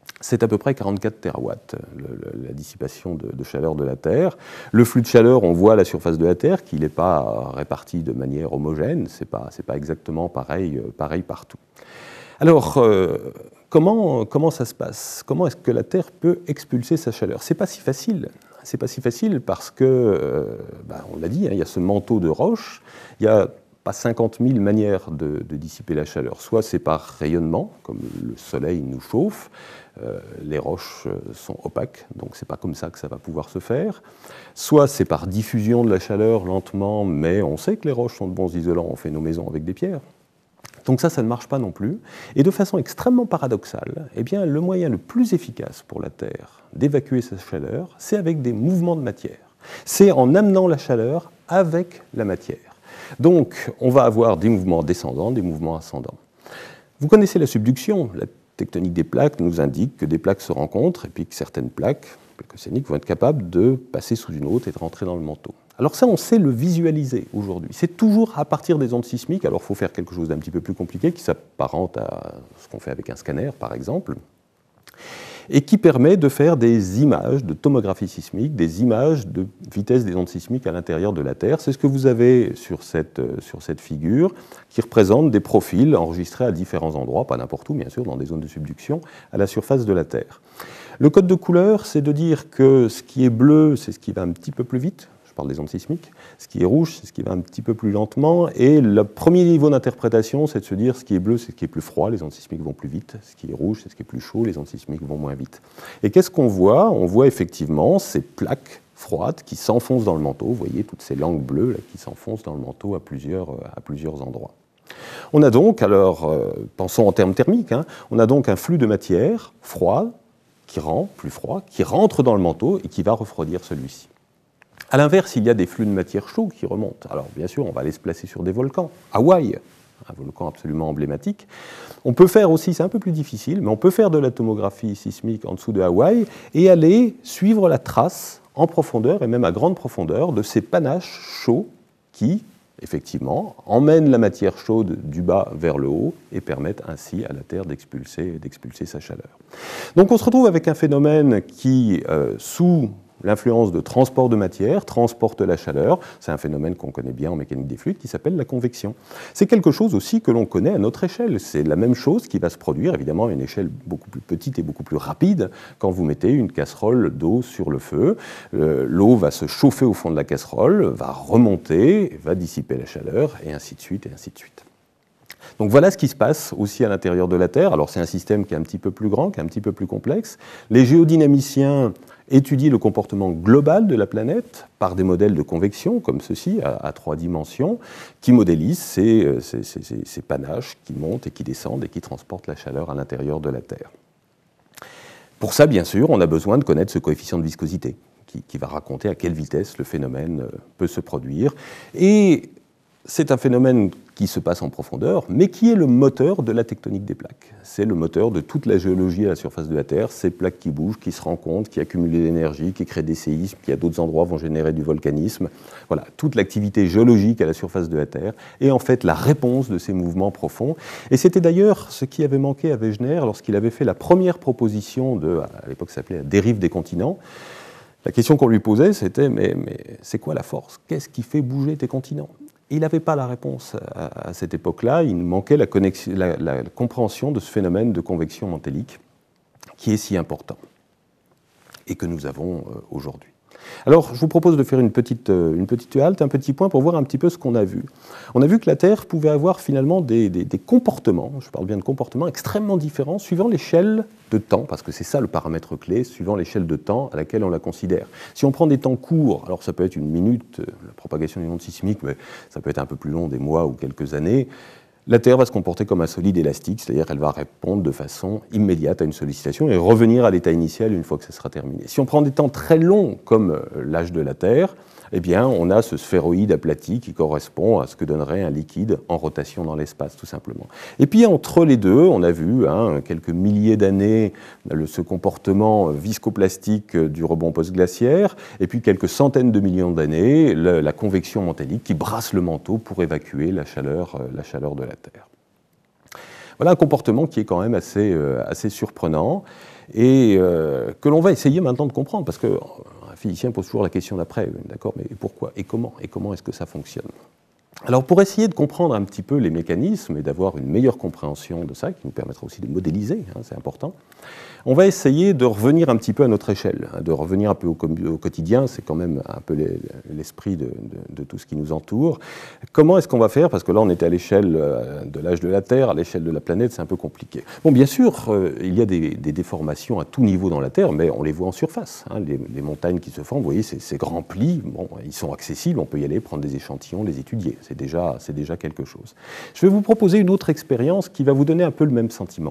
c'est à peu près quarante-quatre térawatts, le, le, la dissipation de, de chaleur de la Terre. Le flux de chaleur, on voit à la surface de la Terre qu'il n'est pas réparti de manière homogène, ce n'est pas, c'est pas exactement pareil, pareil partout. Alors, euh, comment, comment ça se passe? Comment est-ce que la Terre peut expulser sa chaleur? C'est pas si facile. C'est pas si facile parce que, euh, ben, on l'a dit, hein, il y a ce manteau de roches, il y a pas cinquante mille manières de, de dissiper la chaleur. Soit c'est par rayonnement, comme le soleil nous chauffe, euh, les roches sont opaques, donc c'est pas comme ça que ça va pouvoir se faire. Soit c'est par diffusion de la chaleur lentement, mais on sait que les roches sont de bons isolants, on fait nos maisons avec des pierres. Donc ça, ça ne marche pas non plus. Et de façon extrêmement paradoxale, eh bien, le moyen le plus efficace pour la Terre d'évacuer sa chaleur, c'est avec des mouvements de matière. C'est en amenant la chaleur avec la matière. Donc, on va avoir des mouvements descendants, des mouvements ascendants. Vous connaissez la subduction. La tectonique des plaques nous indique que des plaques se rencontrent et puis que certaines plaques, plaques océaniques, vont être capables de passer sous une autre et de rentrer dans le manteau. Alors ça, on sait le visualiser aujourd'hui. C'est toujours à partir des ondes sismiques. Alors il faut faire quelque chose d'un petit peu plus compliqué qui s'apparente à ce qu'on fait avec un scanner, par exemple, et qui permet de faire des images de tomographie sismique, des images de vitesse des ondes sismiques à l'intérieur de la Terre. C'est ce que vous avez sur cette, sur cette figure, qui représente des profils enregistrés à différents endroits, pas n'importe où, bien sûr, dans des zones de subduction, à la surface de la Terre. Le code de couleur, c'est de dire que ce qui est bleu, c'est ce qui va un petit peu plus vite. Je parle des ondes sismiques. Ce qui est rouge, c'est ce qui va un petit peu plus lentement. Et le premier niveau d'interprétation, c'est de se dire ce qui est bleu, c'est ce qui est plus froid, les ondes sismiques vont plus vite. Ce qui est rouge, c'est ce qui est plus chaud, les ondes sismiques vont moins vite. Et qu'est-ce qu'on voit? On voit effectivement ces plaques froides qui s'enfoncent dans le manteau. Vous voyez toutes ces langues bleues là, qui s'enfoncent dans le manteau à plusieurs, à plusieurs endroits. On a donc, alors, euh, pensons en termes thermiques, hein, on a donc un flux de matière froide qui rend plus froid, qui rentre dans le manteau et qui va refroidir celui-ci. A l'inverse, il y a des flux de matière chaude qui remontent. Alors, bien sûr, on va aller se placer sur des volcans. Hawaï, un volcan absolument emblématique. On peut faire aussi, c'est un peu plus difficile, mais on peut faire de la tomographie sismique en dessous de Hawaï et aller suivre la trace en profondeur, et même à grande profondeur, de ces panaches chauds qui, effectivement, emmènent la matière chaude du bas vers le haut et permettent ainsi à la Terre d'expulser, d'expulser sa chaleur. Donc on se retrouve avec un phénomène qui, euh, sous l'influence de transport de matière, transporte la chaleur. C'est un phénomène qu'on connaît bien en mécanique des fluides qui s'appelle la convection. C'est quelque chose aussi que l'on connaît à notre échelle. C'est la même chose qui va se produire, évidemment, à une échelle beaucoup plus petite et beaucoup plus rapide quand vous mettez une casserole d'eau sur le feu. Euh, l'eau va se chauffer au fond de la casserole, va remonter, va dissiper la chaleur, et ainsi de suite, et ainsi de suite. Donc voilà ce qui se passe aussi à l'intérieur de la Terre. Alors c'est un système qui est un petit peu plus grand, qui est un petit peu plus complexe. Les géodynamiciens étudient le comportement global de la planète par des modèles de convection, comme ceci, à, à trois dimensions, qui modélisent ces, ces, ces, ces panaches qui montent et qui descendent et qui transportent la chaleur à l'intérieur de la Terre. Pour ça, bien sûr, on a besoin de connaître ce coefficient de viscosité, qui, qui va raconter à quelle vitesse le phénomène peut se produire. Et c'est un phénomène qui se passe en profondeur, mais qui est le moteur de la tectonique des plaques. C'est le moteur de toute la géologie à la surface de la Terre, ces plaques qui bougent, qui se rencontrent, qui accumulent de l'énergie, qui créent des séismes, qui à d'autres endroits vont générer du volcanisme. Voilà, toute l'activité géologique à la surface de la Terre est en fait la réponse de ces mouvements profonds. Et c'était d'ailleurs ce qui avait manqué à Wegener lorsqu'il avait fait la première proposition de, à l'époque ça s'appelait la dérive des continents. La question qu'on lui posait, c'était mais, mais c'est quoi la force? Qu'est-ce qui fait bouger tes continents? Il n'avait pas la réponse à, à cette époque-là, il manquait la, la, la compréhension de ce phénomène de convection mantélique qui est si important et que nous avons euh, aujourd'hui. Alors, je vous propose de faire une petite, une petite halte, un petit point pour voir un petit peu ce qu'on a vu. On a vu que la Terre pouvait avoir finalement des, des, des comportements, je parle bien de comportements extrêmement différents, suivant l'échelle de temps, parce que c'est ça le paramètre clé, suivant l'échelle de temps à laquelle on la considère. Si on prend des temps courts, alors ça peut être une minute, la propagation d'une onde sismique, mais ça peut être un peu plus long, des mois ou quelques années, la Terre va se comporter comme un solide élastique, c'est-à-dire qu'elle va répondre de façon immédiate à une sollicitation et revenir à l'état initial une fois que ça sera terminé. Si on prend des temps très longs, comme l'âge de la Terre, eh bien, on a ce sphéroïde aplati qui correspond à ce que donnerait un liquide en rotation dans l'espace, tout simplement. Et puis, entre les deux, on a vu, hein, quelques milliers d'années, ce comportement viscoplastique du rebond post-glaciaire, et puis quelques centaines de millions d'années, la, la convection mantélique qui brasse le manteau pour évacuer la chaleur, la chaleur de la Terre. Voilà un comportement qui est quand même assez, euh, assez surprenant. et euh, que l'on va essayer maintenant de comprendre, parce qu'un physicien pose toujours la question d'après, d'accord, mais pourquoi et comment, et comment est-ce que ça fonctionne? Alors pour essayer de comprendre un petit peu les mécanismes et d'avoir une meilleure compréhension de ça, qui nous permettra aussi de modéliser, hein, c'est important, on va essayer de revenir un petit peu à notre échelle, de revenir un peu au, au quotidien, c'est quand même un peu l'esprit de, de, de tout ce qui nous entoure. Comment est-ce qu'on va faire? Parce que là on était à l'échelle de l'âge de la Terre, à l'échelle de la planète, c'est un peu compliqué. Bon, bien sûr, euh, il y a des, des déformations à tout niveau dans la Terre, mais on les voit en surface. Hein, les, les montagnes qui se forment, vous voyez, ces, ces grands plis, bon, ils sont accessibles, on peut y aller, prendre des échantillons, les étudier. C'est déjà, c'est déjà quelque chose. Je vais vous proposer une autre expérience qui va vous donner un peu le même sentiment.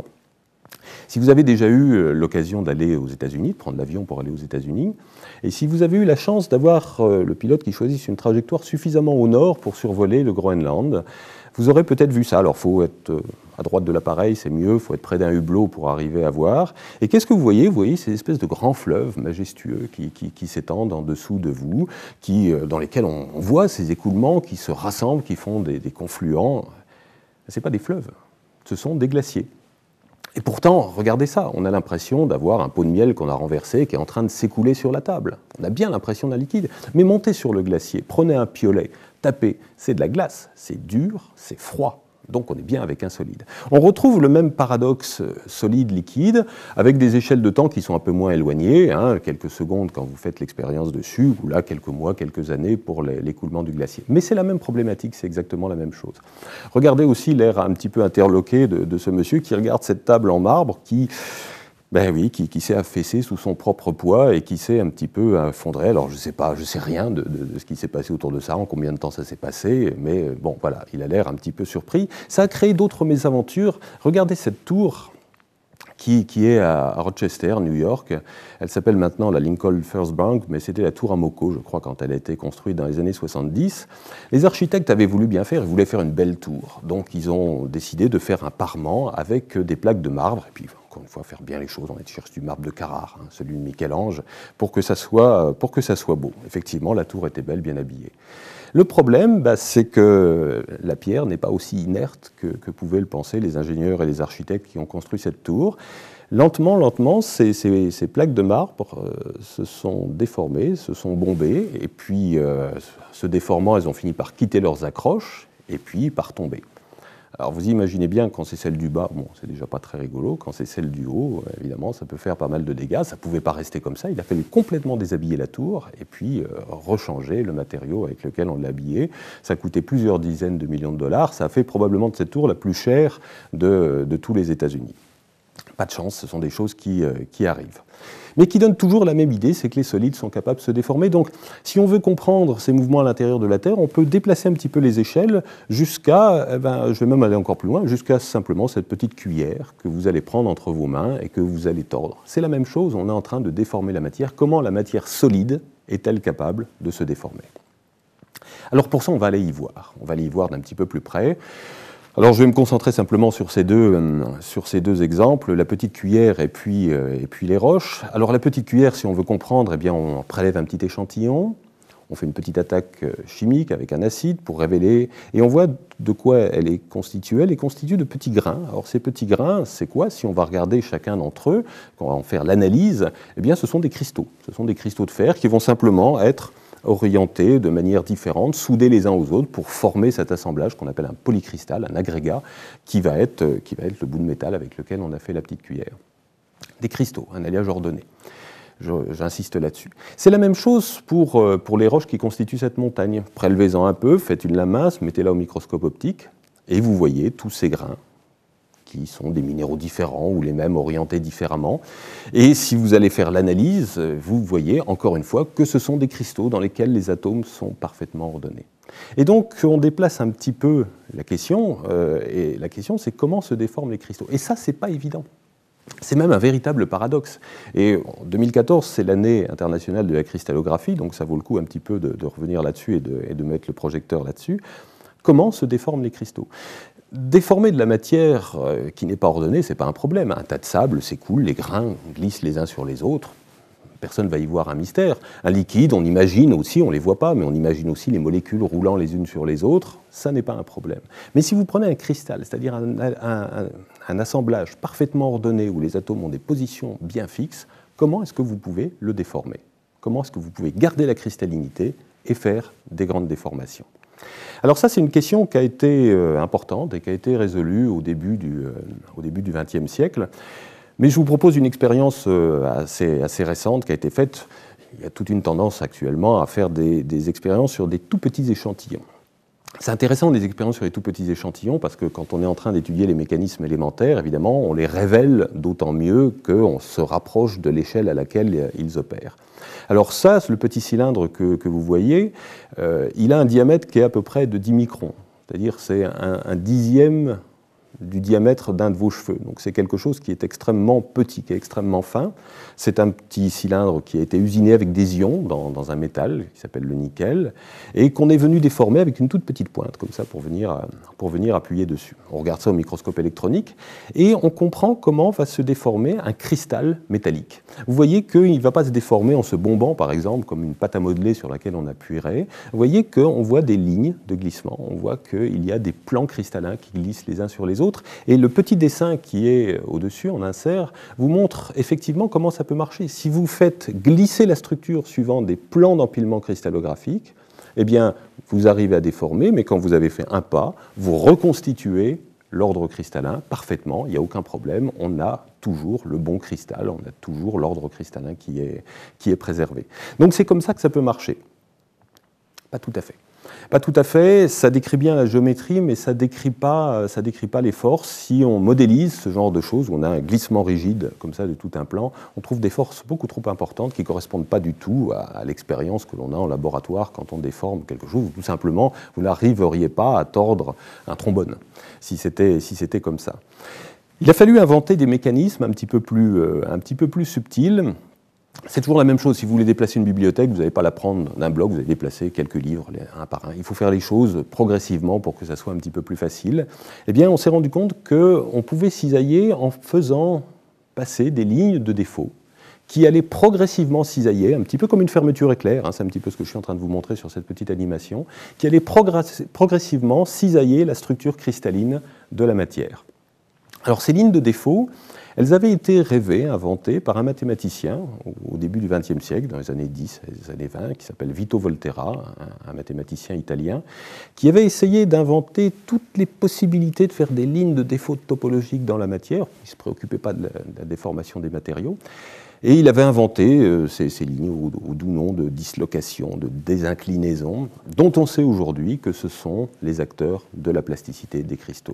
Si vous avez déjà eu l'occasion d'aller aux États-Unis, de prendre l'avion pour aller aux États-Unis, et si vous avez eu la chance d'avoir le pilote qui choisisse une trajectoire suffisamment au nord pour survoler le Groenland, vous aurez peut-être vu ça. Alors, il faut être à droite de l'appareil, c'est mieux, il faut être près d'un hublot pour arriver à voir. Et qu'est-ce que vous voyez? Vous voyez ces espèces de grands fleuves majestueux qui, qui, qui s'étendent en dessous de vous, qui, dans lesquels on voit ces écoulements qui se rassemblent, qui font des, des confluents. Ce n'est pas des fleuves, ce sont des glaciers. Et pourtant, regardez ça, on a l'impression d'avoir un pot de miel qu'on a renversé qui est en train de s'écouler sur la table. On a bien l'impression d'un liquide. Mais montez sur le glacier, prenez un piolet, tapez, c'est de la glace, c'est dur, c'est froid. Donc on est bien avec un solide. On retrouve le même paradoxe solide-liquide avec des échelles de temps qui sont un peu moins éloignées, hein, quelques secondes quand vous faites l'expérience dessus, ou là quelques mois, quelques années pour l'écoulement du glacier. Mais c'est la même problématique, c'est exactement la même chose. Regardez aussi l'air un petit peu interloqué de, de ce monsieur qui regarde cette table en marbre qui... Ben oui, qui, qui s'est affaissé sous son propre poids et qui s'est un petit peu effondré. Alors je ne sais pas, je sais rien de, de, de ce qui s'est passé autour de ça, en combien de temps ça s'est passé, mais bon, voilà, il a l'air un petit peu surpris. Ça a créé d'autres mésaventures. Regardez cette tour qui, qui est à Rochester, New York. Elle s'appelle maintenant la Lincoln First Bank, mais c'était la tour Amoco, je crois, quand elle a été construite dans les années soixante-dix. Les architectes avaient voulu bien faire, ils voulaient faire une belle tour. Donc ils ont décidé de faire un parement avec des plaques de marbre, et puis encore une fois, faire bien les choses, on cherche du marbre de Carrare, hein, celui de Michel-Ange, pour que ça soit, pour que ça soit beau. Effectivement, la tour était belle, bien habillée. Le problème, bah, c'est que la pierre n'est pas aussi inerte que, que pouvaient le penser les ingénieurs et les architectes qui ont construit cette tour. Lentement, lentement, ces, ces, ces plaques de marbre euh, se sont déformées, se sont bombées, et puis, euh, se déformant, elles ont fini par quitter leurs accroches, et puis par tomber. Alors vous imaginez bien, quand c'est celle du bas, bon, c'est déjà pas très rigolo. Quand c'est celle du haut, évidemment, ça peut faire pas mal de dégâts. Ça ne pouvait pas rester comme ça. Il a fallu complètement déshabiller la tour et puis euh, rechanger le matériau avec lequel on l'a habillé. Ça a coûté plusieurs dizaines de millions de dollars. Ça a fait probablement de cette tour la plus chère de, de tous les États-Unis. Pas de chance, ce sont des choses qui, euh, qui arrivent. Mais qui donnent toujours la même idée, c'est que les solides sont capables de se déformer. Donc, si on veut comprendre ces mouvements à l'intérieur de la Terre, on peut déplacer un petit peu les échelles jusqu'à, eh ben, je vais même aller encore plus loin, jusqu'à simplement cette petite cuillère que vous allez prendre entre vos mains et que vous allez tordre. C'est la même chose, on est en train de déformer la matière. Comment la matière solide est-elle capable de se déformer? Alors pour ça, on va aller y voir. On va aller y voir d'un petit peu plus près. Alors je vais me concentrer simplement sur ces deux, euh, sur ces deux exemples, la petite cuillère et puis, euh, et puis les roches. Alors la petite cuillère, si on veut comprendre, eh bien, on prélève un petit échantillon, on fait une petite attaque chimique avec un acide pour révéler, et on voit de quoi elle est constituée. Elle est constituée de petits grains. Alors ces petits grains, c'est quoi? Si on va regarder chacun d'entre eux, quand on va en faire l'analyse, eh bien ce sont des cristaux. Ce sont des cristaux de fer qui vont simplement être orientés de manière différente, soudés les uns aux autres pour former cet assemblage qu'on appelle un polycristal, un agrégat, qui va être, qui va être le bout de métal avec lequel on a fait la petite cuillère. Des cristaux, un alliage ordonné. J'insiste là-dessus. C'est la même chose pour, pour les roches qui constituent cette montagne. Prélevez-en un peu, faites une lame mince, mettez-la au microscope optique, et vous voyez tous ces grains qui sont des minéraux différents ou les mêmes orientés différemment. Et si vous allez faire l'analyse, vous voyez encore une fois que ce sont des cristaux dans lesquels les atomes sont parfaitement ordonnés. Et donc on déplace un petit peu la question, euh, et la question c'est comment se déforment les cristaux. Et ça, c'est pas évident. C'est même un véritable paradoxe. Et en deux mille quatorze, c'est l'année internationale de la cristallographie, donc ça vaut le coup un petit peu de, de revenir là-dessus et de, et de mettre le projecteur là-dessus. Comment se déforment les cristaux? Déformer de la matière qui n'est pas ordonnée, ce n'est pas un problème. Un tas de sable s'écoule, les grains glissent les uns sur les autres. personne ne va y voir un mystère. Un liquide, on imagine aussi, on ne les voit pas, mais on imagine aussi les molécules roulant les unes sur les autres, ça n'est pas un problème. Mais si vous prenez un cristal, c'est-à-dire un, un, un, un assemblage parfaitement ordonné où les atomes ont des positions bien fixes, comment est-ce que vous pouvez le déformer? Comment est-ce que vous pouvez garder la cristallinité et faire des grandes déformations? Alors ça, c'est une question qui a été euh, importante et qui a été résolue au début du, euh, au début du vingtième siècle. Mais je vous propose une expérience euh, assez, assez récente qui a été faite. Il y a toute une tendance actuellement à faire des, des expériences sur des tout petits échantillons. C'est intéressant des expériences sur les tout petits échantillons parce que quand on est en train d'étudier les mécanismes élémentaires, évidemment, on les révèle d'autant mieux qu'on se rapproche de l'échelle à laquelle ils opèrent. Alors ça, le petit cylindre que, que vous voyez, euh, il a un diamètre qui est à peu près de dix microns, c'est-à-dire c'est un, un dixième du diamètre d'un de vos cheveux. Donc c'est quelque chose qui est extrêmement petit, qui est extrêmement fin. C'est un petit cylindre qui a été usiné avec des ions dans, dans un métal qui s'appelle le nickel et qu'on est venu déformer avec une toute petite pointe comme ça pour venir, pour venir appuyer dessus. On regarde ça au microscope électronique et on comprend comment va se déformer un cristal métallique. Vous voyez qu'il ne va pas se déformer en se bombant par exemple comme une pâte à modeler sur laquelle on appuierait. Vous voyez qu'on voit des lignes de glissement, on voit qu'il y a des plans cristallins qui glissent les uns sur les autres. Et le petit dessin qui est au-dessus, en insert, vous montre effectivement comment ça peut marcher. Si vous faites glisser la structure suivant des plans d'empilement cristallographique, eh bien, vous arrivez à déformer, mais quand vous avez fait un pas, vous reconstituez l'ordre cristallin parfaitement, il n'y a aucun problème, on a toujours le bon cristal, on a toujours l'ordre cristallin qui est, qui est préservé. Donc c'est comme ça que ça peut marcher. Pas tout à fait. Pas tout à fait, ça décrit bien la géométrie, mais ça ne décrit pas, ça décrit pas les forces. Si on modélise ce genre de choses, où on a un glissement rigide, comme ça, de tout un plan, on trouve des forces beaucoup trop importantes qui ne correspondent pas du tout à, à l'expérience que l'on a en laboratoire quand on déforme quelque chose. Tout simplement, vous n'arriveriez pas à tordre un trombone, si c'était, si c'était comme ça. Il a fallu inventer des mécanismes un petit peu plus, euh, un petit peu plus subtils. C'est toujours la même chose. Si vous voulez déplacer une bibliothèque, vous n'allez pas la prendre d'un bloc, vous allez déplacer quelques livres un par un. Il faut faire les choses progressivement pour que ça soit un petit peu plus facile. Eh bien, on s'est rendu compte qu'on pouvait cisailler en faisant passer des lignes de défaut qui allaient progressivement cisailler, un petit peu comme une fermeture éclair, hein, c'est un petit peu ce que je suis en train de vous montrer sur cette petite animation, qui allaient progressivement cisailler la structure cristalline de la matière. Alors, ces lignes de défaut, elles avaient été rêvées, inventées par un mathématicien au début du vingtième siècle, dans les années dix et les années vingt, qui s'appelle Vito Volterra, un, un mathématicien italien, qui avait essayé d'inventer toutes les possibilités de faire des lignes de défaut topologiques dans la matière. Il ne se préoccupait pas de la, de la déformation des matériaux. Et il avait inventé euh, ces, ces lignes au, au doux nom de dislocation, de désinclinaison, dont on sait aujourd'hui que ce sont les acteurs de la plasticité des cristaux.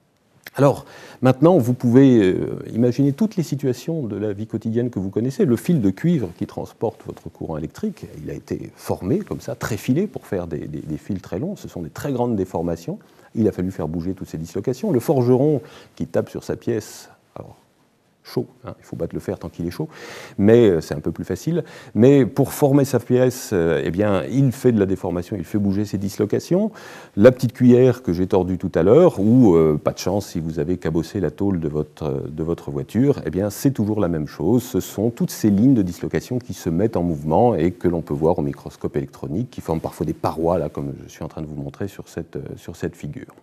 Alors, maintenant, vous pouvez euh, imaginer toutes les situations de la vie quotidienne que vous connaissez. Le fil de cuivre qui transporte votre courant électrique, il a été formé comme ça, très filé pour faire des, des, des fils très longs. Ce sont des très grandes déformations. Il a fallu faire bouger toutes ces dislocations. Le forgeron qui tape sur sa pièce, alors, chaud, hein, il faut battre le fer tant qu'il est chaud, mais c'est un peu plus facile. Mais pour former sa pièce, euh, eh bien, il fait de la déformation, il fait bouger ses dislocations. La petite cuillère que j'ai tordue tout à l'heure, ou euh, pas de chance si vous avez cabossé la tôle de votre, de votre voiture, eh bien, c'est toujours la même chose. Ce sont toutes ces lignes de dislocation qui se mettent en mouvement et que l'on peut voir au microscope électronique, qui forment parfois des parois, là, comme je suis en train de vous montrer sur cette, sur cette figure.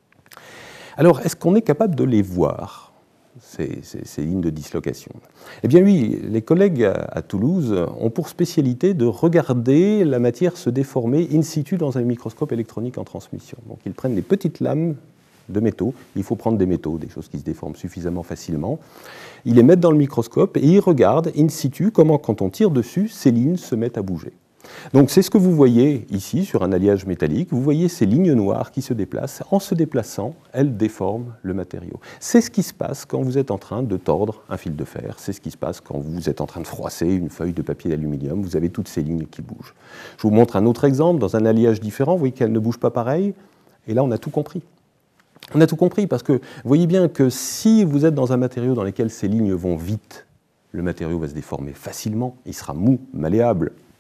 Alors, est-ce qu'on est capable de les voir ? Ces, ces, ces lignes de dislocation. Eh bien oui, les collègues à, à Toulouse ont pour spécialité de regarder la matière se déformer in situ dans un microscope électronique en transmission. Donc ils prennent des petites lames de métaux, il faut prendre des métaux, des choses qui se déforment suffisamment facilement, ils les mettent dans le microscope et ils regardent in situ comment quand on tire dessus, ces lignes se mettent à bouger. Donc c'est ce que vous voyez ici sur un alliage métallique, vous voyez ces lignes noires qui se déplacent, en se déplaçant, elles déforment le matériau. C'est ce qui se passe quand vous êtes en train de tordre un fil de fer, c'est ce qui se passe quand vous êtes en train de froisser une feuille de papier d'aluminium, vous avez toutes ces lignes qui bougent. Je vous montre un autre exemple, dans un alliage différent, vous voyez qu'elles ne bougent pas pareil, et là on a tout compris. On a tout compris parce que vous voyez bien que si vous êtes dans un matériau dans lequel ces lignes vont vite, le matériau va se déformer facilement, il sera mou, malléable.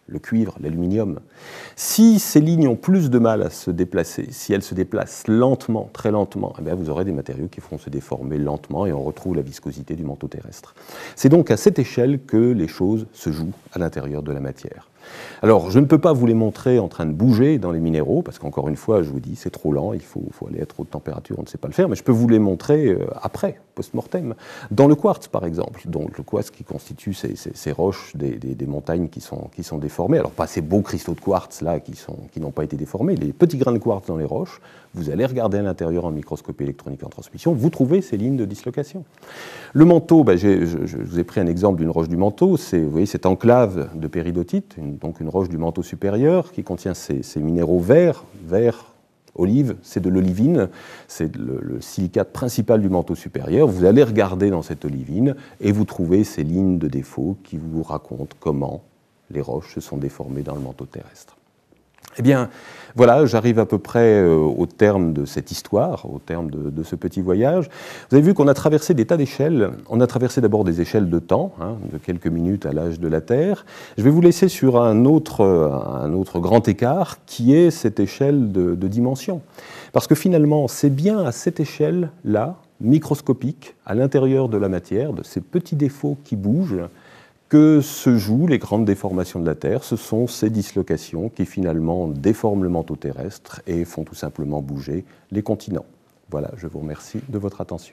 le cuivre, l'aluminium. Si ces lignes ont plus de mal à se déplacer, si elles se déplacent lentement, très lentement, eh bien vous aurez des matériaux qui feront se déformer lentement et on retrouve la viscosité du manteau terrestre. C'est donc à cette échelle que les choses se jouent à l'intérieur de la matière. Alors, je ne peux pas vous les montrer en train de bouger dans les minéraux, parce qu'encore une fois, je vous dis, c'est trop lent, il faut, faut aller à trop de température, on ne sait pas le faire, mais je peux vous les montrer euh, après, post-mortem. Dans le quartz, par exemple, donc le quartz qui constitue ces, ces, ces roches des, des, des montagnes qui sont, qui sont déformées, alors pas ces beaux cristaux de quartz là qui, sont, qui n'ont pas été déformés, les petits grains de quartz dans les roches, vous allez regarder à l'intérieur en microscopie électronique en transmission, vous trouvez ces lignes de dislocation. Le manteau, ben je, je, je vous ai pris un exemple d'une roche du manteau, c'est, vous voyez cette enclave de péridotite, une, donc une roche du manteau supérieur qui contient ces, ces minéraux verts, vert, olive, c'est de l'olivine, c'est le, le silicate principal du manteau supérieur. Vous allez regarder dans cette olivine et vous trouvez ces lignes de défaut qui vous racontent comment les roches se sont déformées dans le manteau terrestre. Eh bien, voilà, j'arrive à peu près euh, au terme de cette histoire, au terme de, de ce petit voyage. Vous avez vu qu'on a traversé des tas d'échelles. On a traversé d'abord des échelles de temps, hein, de quelques minutes à l'âge de la Terre. Je vais vous laisser sur un autre, un autre grand écart, qui est cette échelle de, de dimension. Parce que finalement, c'est bien à cette échelle-là, microscopique, à l'intérieur de la matière, de ces petits défauts qui bougent, que se jouent les grandes déformations de la Terre. Ce sont ces dislocations qui finalement déforment le manteau terrestre et font tout simplement bouger les continents. Voilà, je vous remercie de votre attention.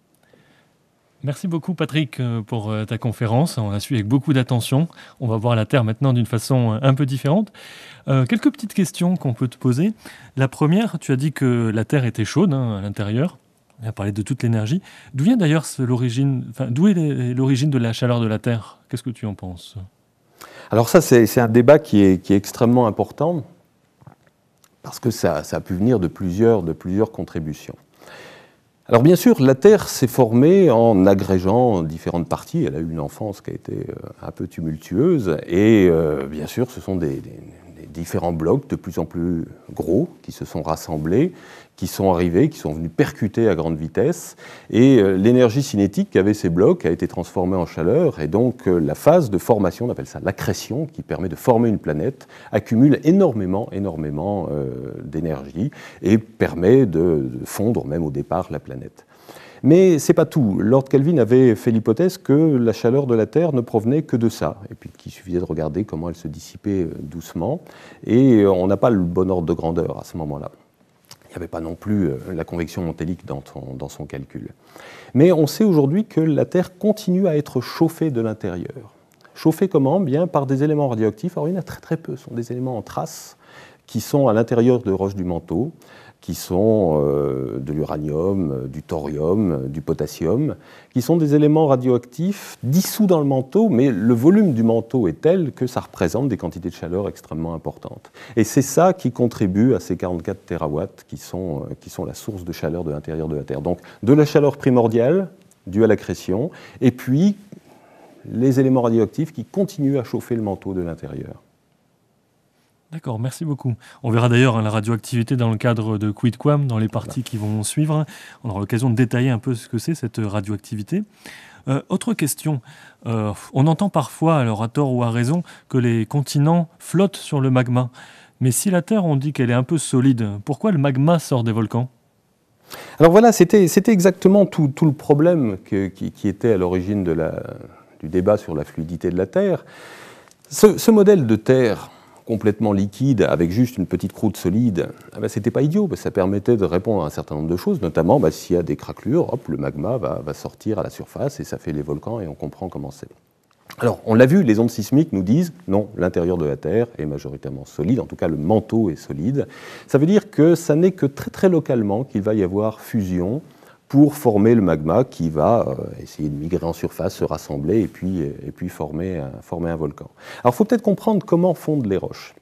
Merci beaucoup Patrick pour ta conférence, on a suivi avec beaucoup d'attention. On va voir la Terre maintenant d'une façon un peu différente. Euh, quelques petites questions qu'on peut te poser. La première, tu as dit que la Terre était chaude hein, à l'intérieur. On a parlé de toute l'énergie. D'où vient d'ailleurs l'origine, enfin, d'où est l'origine de la chaleur de la Terre? Qu'est-ce que tu en penses? Alors ça, c'est un débat qui est, qui est extrêmement important parce que ça, ça a pu venir de plusieurs, de plusieurs contributions. Alors bien sûr, la Terre s'est formée en agrégeant différentes parties. Elle a eu une enfance qui a été un peu tumultueuse et euh, bien sûr, ce sont des, des, des différents blocs de plus en plus gros qui se sont rassemblés, qui sont arrivés, qui sont venus percuter à grande vitesse, et euh, l'énergie cinétique qu'avaient ces blocs a été transformée en chaleur, et donc euh, la phase de formation, on appelle ça l'accrétion, qui permet de former une planète, accumule énormément, énormément euh, d'énergie, et permet de, de fondre même au départ la planète. Mais c'est pas tout. Lord Kelvin avait fait l'hypothèse que la chaleur de la Terre ne provenait que de ça, et puis qu'il suffisait de regarder comment elle se dissipait doucement, et on n'a pas le bon ordre de grandeur à ce moment-là. Il n'y avait pas non plus la convection montélique dans, ton, dans son calcul. Mais on sait aujourd'hui que la Terre continue à être chauffée de l'intérieur. Chauffée comment? Bien par des éléments radioactifs. Alors il y en a très très peu, ce sont des éléments en traces qui sont à l'intérieur de roches du manteau, qui sont euh, de l'uranium, du thorium, du potassium, qui sont des éléments radioactifs dissous dans le manteau, mais le volume du manteau est tel que ça représente des quantités de chaleur extrêmement importantes. Et c'est ça qui contribue à ces quarante-quatre térawatts qui sont, euh, qui sont la source de chaleur de l'intérieur de la Terre. Donc de la chaleur primordiale, due à l'accrétion, et puis les éléments radioactifs qui continuent à chauffer le manteau de l'intérieur. D'accord, merci beaucoup. On verra d'ailleurs hein, la radioactivité dans le cadre de Quid Quam, dans les parties voilà. qui vont suivre. On aura l'occasion de détailler un peu ce que c'est cette radioactivité. Euh, autre question, euh, on entend parfois, alors à tort ou à raison, que les continents flottent sur le magma. Mais si la Terre, on dit qu'elle est un peu solide, pourquoi le magma sort des volcans ? Alors voilà, c'était exactement tout, tout le problème que, qui, qui était à l'origine de la, du débat sur la fluidité de la Terre. Ce, ce modèle de Terre complètement liquide, avec juste une petite croûte solide, eh ben, c'était pas idiot, parce que ça permettait de répondre à un certain nombre de choses, notamment bah, s'il y a des craquelures, hop, le magma va, va sortir à la surface et ça fait les volcans et on comprend comment c'est. Alors, on l'a vu, les ondes sismiques nous disent non, l'intérieur de la Terre est majoritairement solide, en tout cas le manteau est solide. Ça veut dire que ça n'est que très très localement qu'il va y avoir fusion pour former le magma qui va euh, essayer de migrer en surface, se rassembler et puis, et puis former, un, former un volcan. Alors il faut peut-être comprendre comment fondent les roches.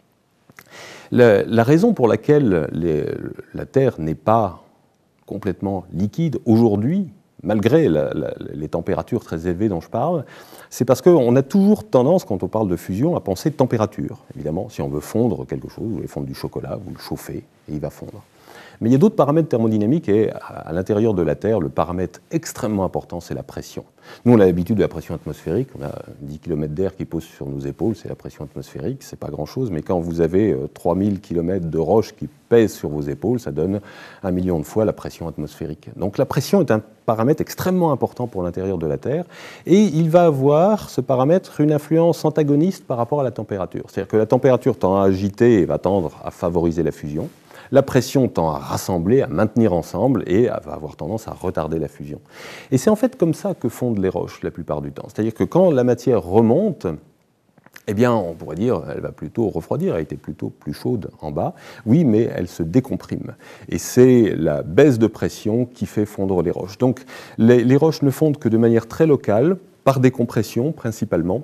La, la raison pour laquelle les, la Terre n'est pas complètement liquide aujourd'hui, malgré la, la, les températures très élevées dont je parle, c'est parce qu'on a toujours tendance, quand on parle de fusion, à penser de température. Évidemment, si on veut fondre quelque chose, vous voulez fondre du chocolat, vous le chauffez et il va fondre. Mais il y a d'autres paramètres thermodynamiques et à l'intérieur de la Terre, le paramètre extrêmement important, c'est la pression. Nous, on a l'habitude de la pression atmosphérique, on a dix kilomètres d'air qui posent sur nos épaules, c'est la pression atmosphérique, c'est pas grand-chose, mais quand vous avez trois mille kilomètres de roches qui pèsent sur vos épaules, ça donne un million de fois la pression atmosphérique. Donc la pression est un paramètre extrêmement important pour l'intérieur de la Terre, et il va avoir, ce paramètre, une influence antagoniste par rapport à la température. C'est-à-dire que la température tend à agiter et va tendre à favoriser la fusion. La pression tend à rassembler, à maintenir ensemble et va avoir tendance à retarder la fusion. Et c'est en fait comme ça que fondent les roches la plupart du temps. C'est-à-dire que quand la matière remonte, eh bien, on pourrait dire elle va plutôt refroidir, elle était plutôt plus chaude en bas. Oui, mais elle se décomprime. Et c'est la baisse de pression qui fait fondre les roches. Donc, les, les roches ne fondent que de manière très locale, par décompression principalement.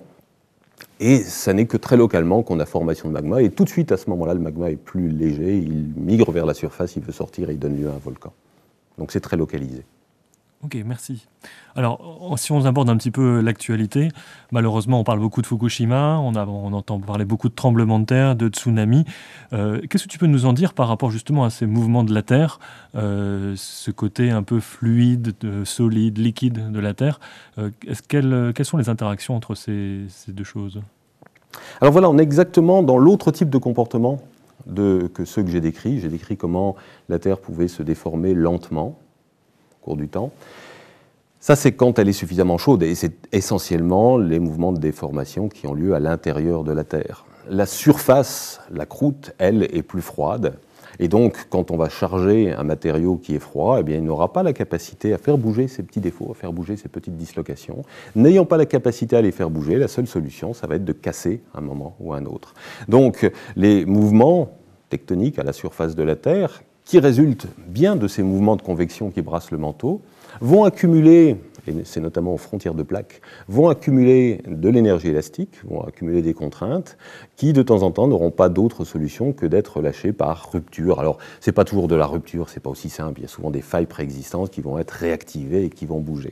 Et ça n'est que très localement qu'on a formation de magma. Et tout de suite, à ce moment-là, le magma est plus léger, il migre vers la surface, il veut sortir et il donne lieu à un volcan. Donc c'est très localisé. Ok, merci. Alors, si on aborde un petit peu l'actualité, malheureusement, on parle beaucoup de Fukushima, on, a, on entend parler beaucoup de tremblements de terre, de tsunamis. Euh, qu'est-ce que tu peux nous en dire par rapport justement à ces mouvements de la Terre, euh, ce côté un peu fluide, de, solide, liquide de la Terre euh, est-ce quelles, quelles sont les interactions entre ces, ces deux choses? Alors voilà, on est exactement dans l'autre type de comportement de, que ceux que j'ai décrits. J'ai décrit comment la Terre pouvait se déformer lentement au cours du temps. Ça, c'est quand elle est suffisamment chaude, et c'est essentiellement les mouvements de déformation qui ont lieu à l'intérieur de la Terre. La surface, la croûte, elle, est plus froide, et donc, quand on va charger un matériau qui est froid, eh bien, il n'aura pas la capacité à faire bouger ses petits défauts, à faire bouger ses petites dislocations. N'ayant pas la capacité à les faire bouger, la seule solution, ça va être de casser un moment ou un autre. Donc, les mouvements tectoniques à la surface de la Terre, qui résultent bien de ces mouvements de convection qui brassent le manteau, vont accumuler, et c'est notamment aux frontières de plaques, vont accumuler de l'énergie élastique, vont accumuler des contraintes qui, de temps en temps, n'auront pas d'autre solution que d'être lâchées par rupture. Alors, ce n'est pas toujours de la rupture, ce n'est pas aussi simple, il y a souvent des failles préexistantes qui vont être réactivées et qui vont bouger.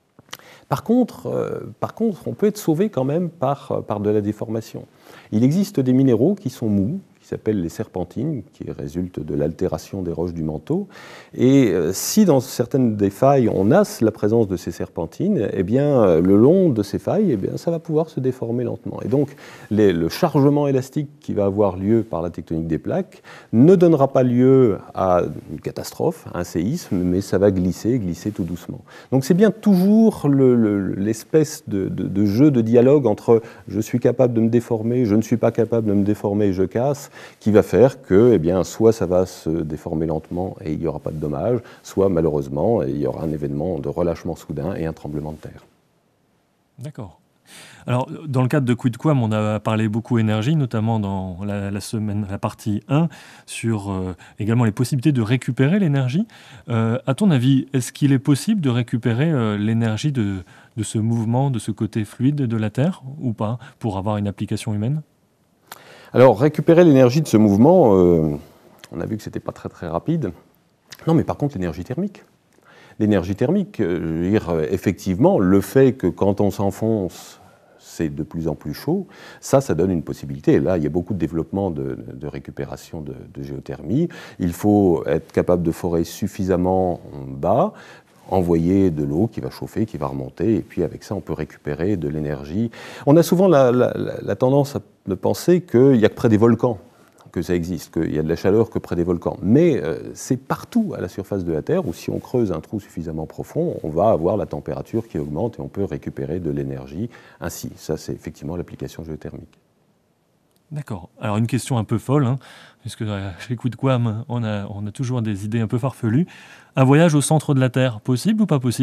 Par contre, euh, par contre on peut être sauvé quand même par, par de la déformation. Il existe des minéraux qui sont mous, qui s'appellent les serpentines, qui résultent de l'altération des roches du manteau. Et euh, si dans certaines des failles, on a la présence de ces serpentines, eh bien, le long de ces failles, eh bien, ça va pouvoir se déformer lentement. Et donc, les, le chargement élastique qui va avoir lieu par la tectonique des plaques ne donnera pas lieu à une catastrophe, à un séisme, mais ça va glisser, glisser tout doucement. Donc, c'est bien toujours le, le, l'espèce de, de, de jeu, de dialogue entre je suis capable de me déformer, je ne suis pas capable de me déformer, je casse, qui va faire que, eh bien, soit ça va se déformer lentement et il n'y aura pas de dommages, soit malheureusement, il y aura un événement de relâchement soudain et un tremblement de terre. D'accord. Alors, dans le cadre de QuidQuam, on a parlé beaucoup énergie, notamment dans la, la, semaine, la partie un, sur euh, également les possibilités de récupérer l'énergie. Euh, à ton avis, est-ce qu'il est possible de récupérer euh, l'énergie de, de ce mouvement, de ce côté fluide de la Terre, ou pas, pour avoir une application humaine ? Alors, récupérer l'énergie de ce mouvement, euh, on a vu que ce n'était pas très très rapide. Non, mais par contre, l'énergie thermique. L'énergie thermique, euh, je veux dire, effectivement, le fait que quand on s'enfonce, c'est de plus en plus chaud, ça, ça donne une possibilité. Là, il y a beaucoup de développement de, de récupération de, de géothermie. Il faut être capable de forer suffisamment bas, envoyer de l'eau qui va chauffer, qui va remonter, et puis avec ça, on peut récupérer de l'énergie. On a souvent la, la, la tendance à de penser qu'il n'y a que près des volcans que ça existe, qu'il y a de la chaleur que près des volcans. Mais euh, c'est partout à la surface de la Terre où si on creuse un trou suffisamment profond, on va avoir la température qui augmente et on peut récupérer de l'énergie ainsi. Ça, c'est effectivement l'application géothermique. D'accord. Alors une question un peu folle, hein, puisque chez QuidQuam, on a, on a toujours des idées un peu farfelues. Un voyage au centre de la Terre, possible ou pas possible ?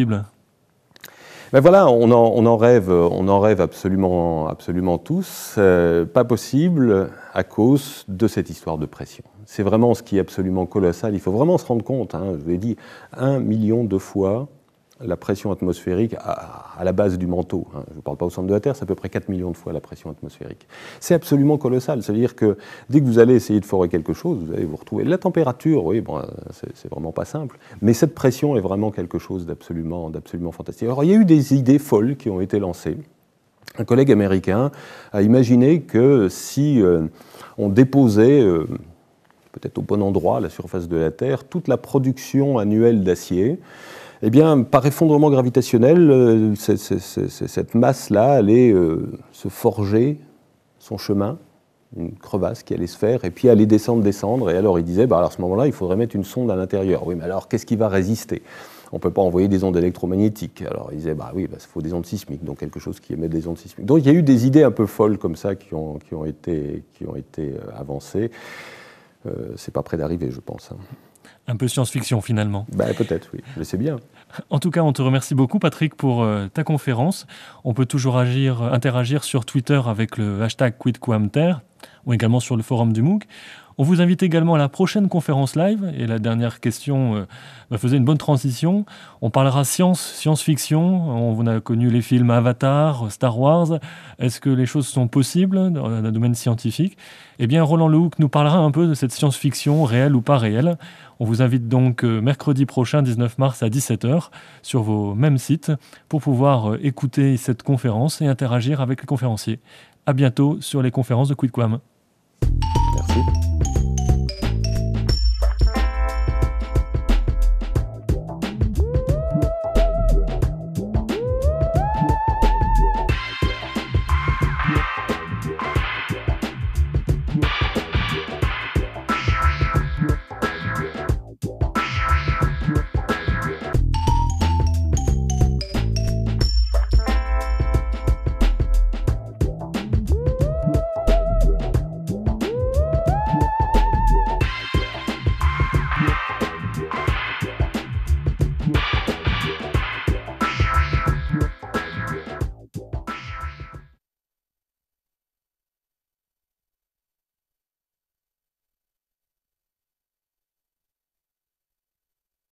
Ben voilà, on en, on en rêve, on en rêve absolument, absolument tous. Euh, pas possible à cause de cette histoire de pression. C'est vraiment ce qui est absolument colossal. Il faut vraiment se rendre compte, hein, je vous l'ai dit, un million de fois la pression atmosphérique à, à la base du manteau. Hein. Je ne parle pas au centre de la Terre, c'est à peu près quatre millions de fois la pression atmosphérique. C'est absolument colossal. Ça veut dire que dès que vous allez essayer de forer quelque chose, vous allez vous retrouver. La température, oui, bon, c'est, c'est vraiment pas simple. Mais cette pression est vraiment quelque chose d'absolument, d'absolument fantastique. Alors, il y a eu des idées folles qui ont été lancées. Un collègue américain a imaginé que si euh, on déposait... Euh, peut-être au bon endroit, à la surface de la Terre, toute la production annuelle d'acier, eh bien, par effondrement gravitationnel, euh, c'est, c'est, c'est, cette masse-là allait euh, se forger son chemin, une crevasse qui allait se faire, et puis allait descendre, descendre. Et alors il disait, bah, alors à ce moment-là, il faudrait mettre une sonde à l'intérieur. Oui, mais alors qu'est-ce qui va résister ? On ne peut pas envoyer des ondes électromagnétiques. Alors il disait, bah oui, bah, il faut des ondes sismiques, donc quelque chose qui émet des ondes sismiques. Donc il y a eu des idées un peu folles comme ça qui ont, qui ont été, qui ont été avancées. Euh, c'est pas près d'arriver, je pense. Hein. Un peu science-fiction finalement. Ben, peut-être, oui, je sais bien. En tout cas, on te remercie beaucoup, Patrick, pour euh, ta conférence. On peut toujours agir, interagir sur Twitter avec le hashtag QuidQuamTer ou également sur le forum du MOOC. On vous invite également à la prochaine conférence live. Et la dernière question euh, bah, faisait une bonne transition. On parlera science, science-fiction. On a connu les films Avatar, Star Wars. Est-ce que les choses sont possibles dans le domaine scientifique ? Eh bien, Roland Lehoucq nous parlera un peu de cette science-fiction, réelle ou pas réelle. On vous invite donc euh, mercredi prochain, dix-neuf mars à dix-sept heures, sur vos mêmes sites, pour pouvoir euh, écouter cette conférence et interagir avec les conférenciers. À bientôt sur les conférences de QuidQuam. Merci.